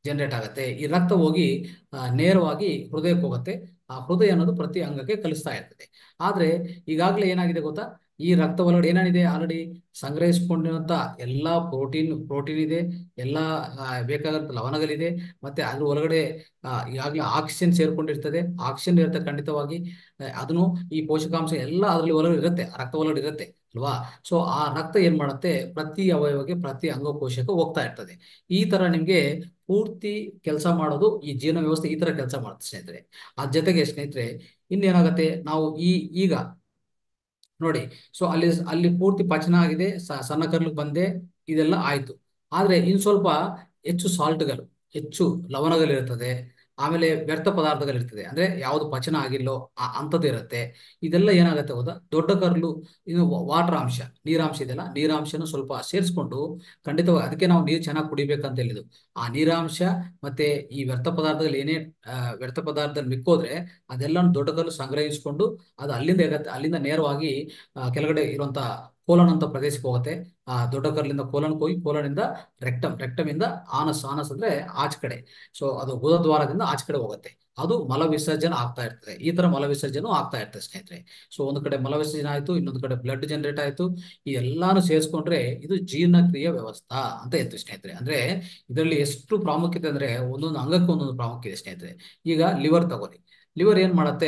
[SPEAKER 1] ಜನರೇಟ್ ಆಗುತ್ತೆ. ಈ ರಕ್ತ ಹೋಗಿ ಆ, ನೇರವಾಗಿ ಹೃದಯಕ್ಕೆ ಹೋಗುತ್ತೆ. ಆ ಹೃದಯ ಅನ್ನೋದು ಪ್ರತಿ ಅಂಗಕ್ಕೆ ಕಲಿಸ್ತಾ ಇರ್ತದೆ. ಆದ್ರೆ ಈಗಾಗಲೇ ಏನಾಗಿದೆ ಗೊತ್ತಾ, ಈ ರಕ್ತ ಒಳಗಡೆ ಏನೇನಿದೆ ಆಲ್ರೆಡಿ ಸಂಗ್ರಹಿಸಿಕೊಂಡಿರುವಂತ ಎಲ್ಲಾ ಪ್ರೋಟೀನ್ ಪ್ರೋಟೀನ್ ಇದೆ, ಎಲ್ಲಾ ಆ, ಬೇಕಾದಂತ ಲವಣಗಳಿದೆ, ಮತ್ತೆ ಅದ್ರ ಒಳಗಡೆ ಆ, ಈಗಾಗಲೇ ಆಕ್ಸಿಜನ್ ಸೇರ್ಕೊಂಡಿರ್ತದೆ. ಆಕ್ಸಿಜನ್ ಇರುತ್ತೆ ಖಂಡಿತವಾಗಿ. ಆ, ಅದನ್ನು ಈ ಪೋಷಕಾಂಶ ಎಲ್ಲ ಅದರಲ್ಲಿ ಒಳಗಡೆ ಇರುತ್ತೆ, ಆ ರಕ್ತ ಒಳಗಡೆ ಇರುತ್ತೆ ಅಲ್ವಾ. ಸೊ ಆ ರಕ್ತ ಏನ್ ಮಾಡುತ್ತೆ, ಪ್ರತಿ ಅವಯವಕ್ಕೆ ಪ್ರತಿ ಅಂಗಕೋಶಕ್ಕೆ ಹೋಗ್ತಾ ಇರ್ತದೆ. ಈ ತರ ನಿಮ್ಗೆ ಪೂರ್ತಿ ಕೆಲಸ ಮಾಡೋದು ಈ ಜೀರ್ಣ ವ್ಯವಸ್ಥೆ ಈ ತರ ಕೆಲಸ ಮಾಡುತ್ತೆ ಸ್ನೇಹಿತರೆ. ಅದ್ರ ಜೊತೆಗೆ ಸ್ನೇಹಿತರೆ ಇನ್ನೇನಾಗತ್ತೆ, ನಾವು ಈ ಈಗ ನೋಡಿ, ಸೊ ಅಲ್ಲಿ ಅಲ್ಲಿ ಪೂರ್ತಿ ಪಚನ ಆಗಿದೆ, ಸ- ಸಣ್ಣ ಕರ್ಲಿಗೆ ಬಂದೆ, ಇದೆಲ್ಲ ಆಯ್ತು. ಆದ್ರೆ ಇನ್ ಸ್ವಲ್ಪ ಹೆಚ್ಚು ಸಾಲ್ಟ್ಗಳು, ಹೆಚ್ಚು ಲವಣಗಳಿರ್ತದೆ, ಆಮೇಲೆ ವ್ಯರ್ಥ ಪದಾರ್ಥಗಳಿರ್ತದೆ, ಅಂದ್ರೆ ಯಾವುದು ಪಚನ ಆಗಿಲ್ಲೋ ಆ ಅಂಥದ್ದು ಇರುತ್ತೆ. ಇದೆಲ್ಲ ಏನಾಗುತ್ತೆ ಗೊತ್ತಾ, ದೊಡ್ಡ ಕರ್ಲು ಇನ್ನು ವಾಟರ್ ಅಂಶ, ನೀರಾಂಶ ಇದೆಯಲ್ಲ, ನೀರಾಂಶನ ಸ್ವಲ್ಪ ಸೇರಿಸ್ಕೊಂಡು ಖಂಡಿತವಾಗಿ ಅದಕ್ಕೆ ನಾವು ನೀರು ಚೆನ್ನಾಗಿ ಕುಡಿಬೇಕಂತ ಹೇಳಿದ್ದು. ಆ ನೀರಾಂಶ ಮತ್ತೆ ಈ ವ್ಯರ್ಥ ಪದಾರ್ಥಗಳು ಏನೇ ಆ, ವ್ಯರ್ಥ ಪದಾರ್ಥ ಮಿಕ್ಕೋದ್ರೆ ಅದೆಲ್ಲ ದೊಡ್ಡ ಕಲ್ಲು ಸಂಗ್ರಹಿಸಿಕೊಂಡು ಅದು ಅಲ್ಲಿಂದ ಹೇಗತ್ತೆ, ಅಲ್ಲಿಂದ ನೇರವಾಗಿ ಆ, ಕೆಳಗಡೆ ಇರುವಂತ ಕೋಲನ್ ಅಂತ ಪ್ರದೇಶಕ್ಕೆ ಹೋಗುತ್ತೆ. ಆ ದೊಡ್ಡ ಕರ್ಲಿಂದ ಕೋಲನ್ಗೆ ಹೋಗಿ ಕೋಲನಿಂದ ರೆಕ್ಟಮ್, ರೆಕ್ಟಮ್ ಇಂದ ಆನಸ್, ಆನಸ್ ಅಂದ್ರೆ ಆಚ ಕಡೆ. ಸೊ ಅದು ಗುದದ್ವಾರದಿಂದ ಆಚ ಕಡೆ ಹೋಗುತ್ತೆ. ಅದು ಮಲ ವಿಸರ್ಜನೆ ಆಗ್ತಾ ಇರ್ತದೆ. ಈ ತರ ಮಲ ವಿಸರ್ಜನೆ ಆಗ್ತಾ ಇರ್ತದೆ ಸ್ನೇಹಿತರೆ. ಸೊ ಒಂದು ಕಡೆ ಮಲ ವಿಸರ್ಜನೆ ಆಯ್ತು, ಇನ್ನೊಂದು ಕಡೆ ಬ್ಲಡ್ ಜನರೇಟ್ ಆಯ್ತು. ಈ ಎಲ್ಲಾನು ಸೇರಿಸ್ಕೊಂಡ್ರೆ ಇದು ಜೀರ್ಣಕ್ರಿಯೆ ವ್ಯವಸ್ಥಾ ಅಂತ ಇತ್ತು ಸ್ನೇಹಿತರೆ. ಅಂದ್ರೆ ಇದರಲ್ಲಿ ಎಷ್ಟು ಪ್ರಾಮುಖ್ಯತೆ ಅಂದ್ರೆ ಒಂದೊಂದು ಅಂಗಕ್ಕೆ ಒಂದೊಂದು ಪ್ರಾಮುಖ್ಯತೆ ಸ್ನೇಹಿತರೆ. ಈಗ ಲಿವರ್ ತಗೊಳ್ಳಿ. ಲಿವರ್ ಏನ್ ಮಾಡತ್ತೆ,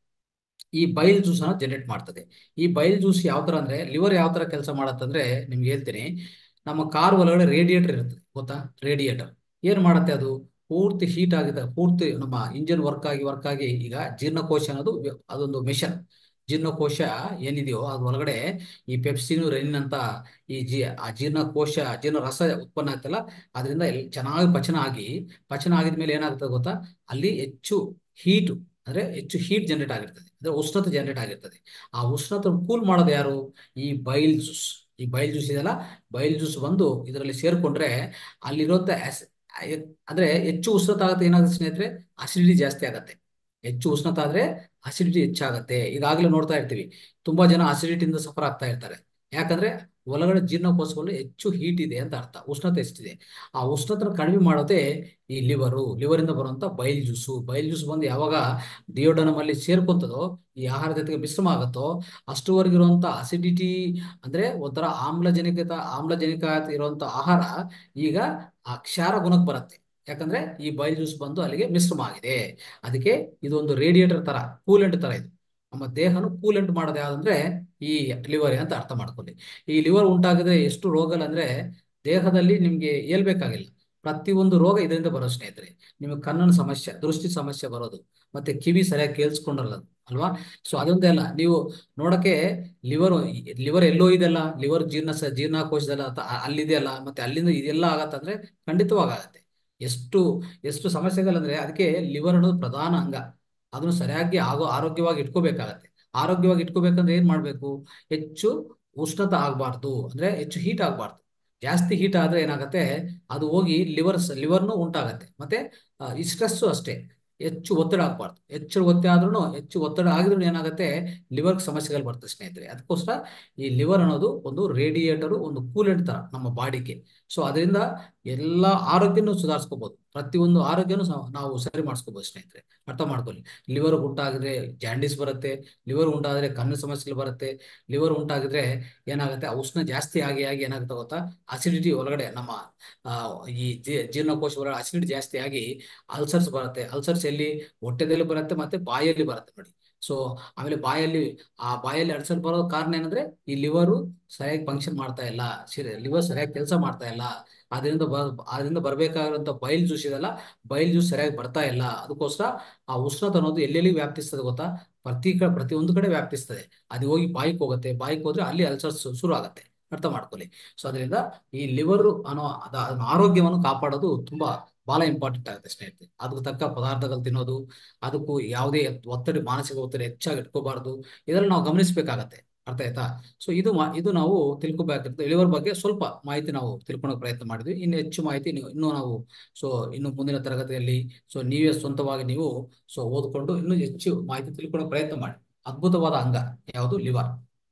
[SPEAKER 1] ಈ ಬೈಲ್ ಜ್ಯೂಸ್ ಅನ್ನ ಜನರೇಟ್ ಮಾಡ್ತದೆ. ಈ ಬೈಲ್ ಜ್ಯೂಸ್ ಯಾವ ತರ ಅಂದ್ರೆ, ಲಿವರ್ ಯಾವ ತರ ಕೆಲಸ ಮಾಡತ್ತಂದ್ರೆ ನಿಮ್ಗೆ ಹೇಳ್ತೀನಿ. ನಮ್ಮ ಕಾರ್ ಒಳಗಡೆ ರೇಡಿಯೇಟರ್ ಇರುತ್ತೆ ಗೊತ್ತಾ, ರೇಡಿಯೇಟರ್ ಏನ್ ಮಾಡತ್ತೆ, ಅದು ಪೂರ್ತಿ ಹೀಟ್ ಆಗಿದೆ, ಪೂರ್ತಿ ನಮ್ಮ ಇಂಜಿನ್ ವರ್ಕ್ ಆಗಿ ವರ್ಕ್ ಆಗಿ ಈಗ ಜೀರ್ಣಕೋಶ ಅನ್ನೋದು ವ್ಯ- ಅದೊಂದು ಮಿಷನ್. ಜೀರ್ಣಕೋಶ ಏನಿದೆಯೋ ಅದ್ರ ಒಳಗಡೆ ಈ ಪೆಪ್ಸಿನ್ ರೆನಿನ್ ಅಂತ ಈ ಜಿ ಆ ಜೀರ್ಣಕೋಶ ಜೀರ್ಣ ರಸ ಉತ್ಪನ್ನ ಆಗ್ತಲ್ಲ, ಅದರಿಂದ ಎಲ್ ಚೆನ್ನಾಗಿ ಪಚನ ಆಗಿ, ಪಚನ ಆಗಿದ ಮೇಲೆ ಏನಾಗ್ತದೆ ಗೊತ್ತಾ, ಅಲ್ಲಿ ಹೆಚ್ಚು ಹೀಟ್, ಅಂದ್ರೆ ಹೆಚ್ಚು ಹೀಟ್ ಜನರೇಟ್ ಆಗಿರ್ತದೆ, ಅಂದ್ರೆ ಉಷ್ಣತೆ ಜನರೇಟ್ ಆಗಿರ್ತದೆ. ಆ ಉಷ್ಣತೆ ಕೂಲ್ ಮಾಡೋದು ಯಾರು, ಈ ಬೈಲ್ ಜ್ಯೂಸ್. ಈ ಬೈಲ್ ಜ್ಯೂಸ್ ಇದೆಯಲ್ಲ, ಬೈಲ್ ಜ್ಯೂಸ್ ಬಂದು ಇದರಲ್ಲಿ ಸೇರ್ಕೊಂಡ್ರೆ ಅಲ್ಲಿರುವಂತ ಆಸ್- ಎ- ಅಂದ್ರೆ ಹೆಚ್ಚು ಉಷ್ಣತೆ ಆಗುತ್ತೆ, ಏನಾಗುತ್ತೆ ಸ್ನೇಹಿತರೆ, ಅಸಿಡಿಟಿ ಜಾಸ್ತಿ ಆಗತ್ತೆ. ಹೆಚ್ಚು ಉಷ್ಣತೆ ಆದ್ರೆ ಅಸಿಡಿಟಿ ಹೆಚ್ಚಾಗತ್ತೆ. ಈಗಾಗಲೇ ನೋಡ್ತಾ ಇರ್ತೀವಿ, ತುಂಬಾ ಜನ ಅಸಿಡಿಟಿಯಿಂದ ಸಫರ್ ಆಗ್ತಾ ಇರ್ತಾರೆ. ಯಾಕಂದ್ರೆ ಒಳಗಡೆ ಜೀರ್ಣಕೋಶಗಳು ಹೆಚ್ಚು ಹೀಟ್ ಇದೆ ಅಂತ ಅರ್ಥ, ಉಷ್ಣತೆ ಎಷ್ಟಿದೆ. ಆ ಉಷ್ಣತೆ ಕಡಿಮೆ ಮಾಡೋದೇ ಈ ಲಿವರು. ಲಿವರ್ ಇಂದ ಬರುವಂತ ಬೈಲ್ ಜ್ಯೂಸು. ಬೈಲ್ ಜ್ಯೂಸ್ ಬಂದು ಯಾವಾಗ ಡಿಯೋಡನಮ್ ಅಲ್ಲಿ ಸೇರ್ಕೊಂತದೋ, ಈ ಆಹಾರ ಜೊತೆಗೆ ಮಿಶ್ರಮ ಆಗತ್ತೋ, ಅಷ್ಟುವರೆಗಿರುವಂತ ಅಸಿಡಿಟಿ, ಅಂದ್ರೆ ಒಂಥರ ಆಮ್ಲಜನಕ ಆಮ್ಲಜನಕ ಇರುವಂತ ಆಹಾರ ಈಗ ಆ ಕ್ಷಾರ ಗುಣಕ್ಕೆ ಬರುತ್ತೆ. ಯಾಕಂದ್ರೆ ಈ ಬೈಲ್ ಜ್ಯೂಸ್ ಬಂದು ಅಲ್ಲಿಗೆ ಮಿಶ್ರಮ ಆಗಿದೆ. ಅದಕ್ಕೆ ಇದೊಂದು ರೇಡಿಯೇಟರ್ ತರ, ಕೂಲೆಂಟ್ ತರ ಇದು. ನಮ್ಮ ದೇಹನು ಕೂಲೆಂಟ್ ಮಾಡೋದು ಯಾವ್ದಂದ್ರೆ ಈ ಲಿವರ್ ಅಂತ ಅರ್ಥ ಮಾಡ್ಕೊಳ್ಳಿ. ಈ ಲಿವರ್ ಉಂಟಾಗದೆ ಎಷ್ಟು ರೋಗಗಳಂದ್ರೆ ದೇಹದಲ್ಲಿ ನಿಮ್ಗೆ ಹೇಳ್ಬೇಕಾಗಿಲ್ಲ, ಪ್ರತಿಯೊಂದು ರೋಗ ಇದರಿಂದ ಬರೋ ಸ್ನೇಹಿತರೆ. ನಿಮಗೆ ಕಣ್ಣಿನ ಸಮಸ್ಯೆ, ದೃಷ್ಟಿ ಸಮಸ್ಯೆ ಬರೋದು, ಮತ್ತೆ ಕಿವಿ ಸರಿಯಾಗಿ ಕೇಳಿಸ್ಕೊಂಡಲ್ಲ ಅಲ್ವಾ. ಸೊ ಅದೊಂದೇ ಅಲ್ಲ, ನೀವು ನೋಡಕ್ಕೆ ಲಿವರ್ ಲಿವರ್ ಎಲ್ಲೋ ಇದೆಲ್ಲ, ಲಿವರ್ ಜೀರ್ಣ ಸ- ಜೀರ್ಣಕೋಶದಲ್ಲ ಅಂತ ಅ- ಅಲ್ಲಿದೆಯಲ್ಲ, ಮತ್ತೆ ಅಲ್ಲಿಂದ ಇದೆಲ್ಲ ಆಗತ್ತಂದ್ರೆ ಖಂಡಿತವಾಗ ಆಗತ್ತೆ. ಎಷ್ಟು ಎಷ್ಟು ಸಮಸ್ಯೆಗಳಂದ್ರೆ ಅದಕ್ಕೆ ಲಿವರ್ ಅನ್ನೋದು ಪ್ರಧಾನ ಅಂಗ. ಅದನ್ನು ಸರಿಯಾಗಿ ಆಗೋ ಆರೋಗ್ಯವಾಗಿ ಇಟ್ಕೋಬೇಕಾಗತ್ತೆ. ಆರೋಗ್ಯವಾಗಿ ಇಟ್ಕೋಬೇಕಂದ್ರೆ ಏನ್ ಮಾಡ್ಬೇಕು, ಹೆಚ್ಚು ಉಷ್ಣತೆ ಆಗ್ಬಾರ್ದು, ಅಂದ್ರೆ ಹೆಚ್ಚು ಹೀಟ್ ಆಗ್ಬಾರ್ದು. ಜಾಸ್ತಿ ಹೀಟ್ ಆದ್ರೆ ಏನಾಗತ್ತೆ, ಅದು ಹೋಗಿ ಲಿವರ್ ಲಿವರ್ನು ಉಂಟಾಗತ್ತೆ. ಮತ್ತೆ ಆ, ಈ ಸ್ಟ್ರೆಸ್ಸು ಅಷ್ಟೇ, ಹೆಚ್ಚು ಒತ್ತಡ ಆಗ್ಬಾರ್ದು. ಹೆಚ್ಚು ಒತ್ತಡ ಆದ್ರೂ ಹೆಚ್ಚು ಒತ್ತಡ ಆಗಿದ್ರು ಏನಾಗುತ್ತೆ, ಲಿವರ್ ಸಮಸ್ಯೆಗಳು ಬರ್ತದೆ ಸ್ನೇಹಿತರೆ. ಅದಕ್ಕೋಸ್ಕರ ಈ ಲಿವರ್ ಅನ್ನೋದು ಒಂದು ರೇಡಿಯೇಟರ್, ಒಂದು ಕೂಲೆಂಟ್ ತರ ನಮ್ಮ ಬಾಡಿಗೆ. ಸೊ ಅದರಿಂದ ಎಲ್ಲ ಆರೋಗ್ಯನೂ ಸುಧಾರಿಸ್ಕೋಬಹುದು, ಪ್ರತಿಯೊಂದು ಆರೋಗ್ಯನೂ ಸಹ ನಾವು ಸರಿ ಮಾಡಿಸ್ಕೋಬಹುದು ಸ್ನೇಹಿತರೆ. ಅರ್ಥ ಮಾಡ್ಕೊಳ್ಳಿ. ಲಿವರ್ ಉಂಟಾಗಿದ್ರೆ ಜಾಂಡೀಸ್ ಬರುತ್ತೆ, ಲಿವರ್ ಉಂಟಾದ್ರೆ ಕಣ್ಣು ಸಮಸ್ಯೆಗಳು ಬರುತ್ತೆ, ಲಿವರ್ ಉಂಟಾಗಿದ್ರೆ ಏನಾಗುತ್ತೆ, ಆ ಉಷ್ಣ ಜಾಸ್ತಿ ಆಗಿ ಆಗಿ ಏನಾಗುತ್ತೆ ಗೊತ್ತಾ, ಅಸಿಡಿಟಿ ಒಳಗಡೆ ನಮ್ಮ ಆ, ಈ ಜೀ- ಜೀರ್ಣಕೋಶ ಒಳಗಡೆ ಅಸಿಡಿಟಿ ಜಾಸ್ತಿ ಆಗಿ ಅಲ್ಸರ್ಸ್ ಬರುತ್ತೆ. ಅಲ್ಸರ್ಸ್ ಎಲ್ಲಿ, ಹೊಟ್ಟೆದಲ್ಲಿ ಬರುತ್ತೆ, ಮತ್ತೆ ಬಾಯಲ್ಲಿ ಬರುತ್ತೆ ನೋಡಿ. ಸೊ ಆಮೇಲೆ ಬಾಯಲ್ಲಿ, ಆ ಬಾಯಲ್ಲಿ ಅಲ್ಸರ್ ಬರೋ ಕಾರಣ ಏನಂದ್ರೆ ಈ ಲಿವರು ಸರಿಯಾಗಿ ಫಂಕ್ಷನ್ ಮಾಡ್ತಾ ಇಲ್ಲ, ಲಿವರ್ ಸರಿಯಾಗಿ ಕೆಲಸ ಮಾಡ್ತಾ ಇಲ್ಲ. ಅದರಿಂದ ಬ ಅದರಿಂದ ಬರ್ಬೇಕಾಗಿರುವಂತ ಬೈಲ್ ಜ್ಯೂಸ್ ಇದೆಲ್ಲ, ಬೈಲ್ ಜ್ಯೂಸ್ ಸರಿಯಾಗಿ ಬರ್ತಾ ಇಲ್ಲ. ಅದಕ್ಕೋಸ್ಕರ ಆ ಉಷ್ಣತೆ ಅನ್ನೋದು ಎಲ್ಲೆಲ್ಲಿ ವ್ಯಾಪ್ತಿಸ್ತದೆ ಗೊತ್ತಾ, ಪ್ರತಿ ಕ ಪ್ರತಿ ಒಂದು ಕಡೆ ವ್ಯಾಪ್ತಿಸ್ತದೆ. ಅದು ಹೋಗಿ ಬಾಯಿಗೆ ಹೋಗುತ್ತೆ, ಬಾಯಿಗೆ ಹೋದ್ರೆ ಅಲ್ಲಿ ಅಲ್ಸರ್ಸ್ ಶುರು ಆಗುತ್ತೆ. ಅರ್ಥ ಮಾಡ್ಕೊಳ್ಳಿ. ಸೊ ಅದರಿಂದ ಈ ಲಿವರ್ ಅನ್ನೋ ಅದ- ಅದನ್ನ ಆರೋಗ್ಯವನ್ನು ಕಾಪಾಡೋದು ತುಂಬಾ ಬಹಳ ಇಂಪಾರ್ಟೆಂಟ್ ಆಗುತ್ತೆ ಸ್ನೇಹಿತರೆ. ಅದಕ್ಕೆ ತಕ್ಕ ಪದಾರ್ಥಗಳು ತಿನ್ನೋದು, ಅದಕ್ಕೂ ಯಾವುದೇ ಒತ್ತಡ, ಮಾನಸಿಕ ಒತ್ತಡ ಹೆಚ್ಚಾಗಿ ಇಟ್ಕೋಬಾರ್ದು. ಇದರಲ್ಲಿ ನಾವು ಗಮನಿಸಬೇಕಾಗತ್ತೆ. ಅರ್ಥ ಆಯ್ತಾ. ಸೊ ಇದು ಮಾ- ಇದು ನಾವು ತಿಳ್ಕೊಬೇಕಾಗುತ್ತೆ. ಇಳುವರ ಬಗ್ಗೆ ಸ್ವಲ್ಪ ಮಾಹಿತಿ ನಾವು ತಿಳ್ಕೊಳಕ್ ಪ್ರಯತ್ನ ಮಾಡಿದ್ವಿ. ಇನ್ನು ಹೆಚ್ಚು ಮಾಹಿತಿ ನೀವು ಇನ್ನೂ ನಾವು ಸೊ ಇನ್ನು ಮುಂದಿನ ತರಗತಿಯಲ್ಲಿ ಸೊ ನೀವೇ ಸ್ವಂತವಾಗಿ ನೀವು ಸೊ ಓದ್ಕೊಂಡು ಇನ್ನೂ ಹೆಚ್ಚು ಮಾಹಿತಿ ತಿಳ್ಕೊಳಕ್ ಪ್ರಯತ್ನ ಮಾಡಿ. ಅದ್ಭುತವಾದ ಅಂಗ ಯಾವುದು, ಲಿವರ್.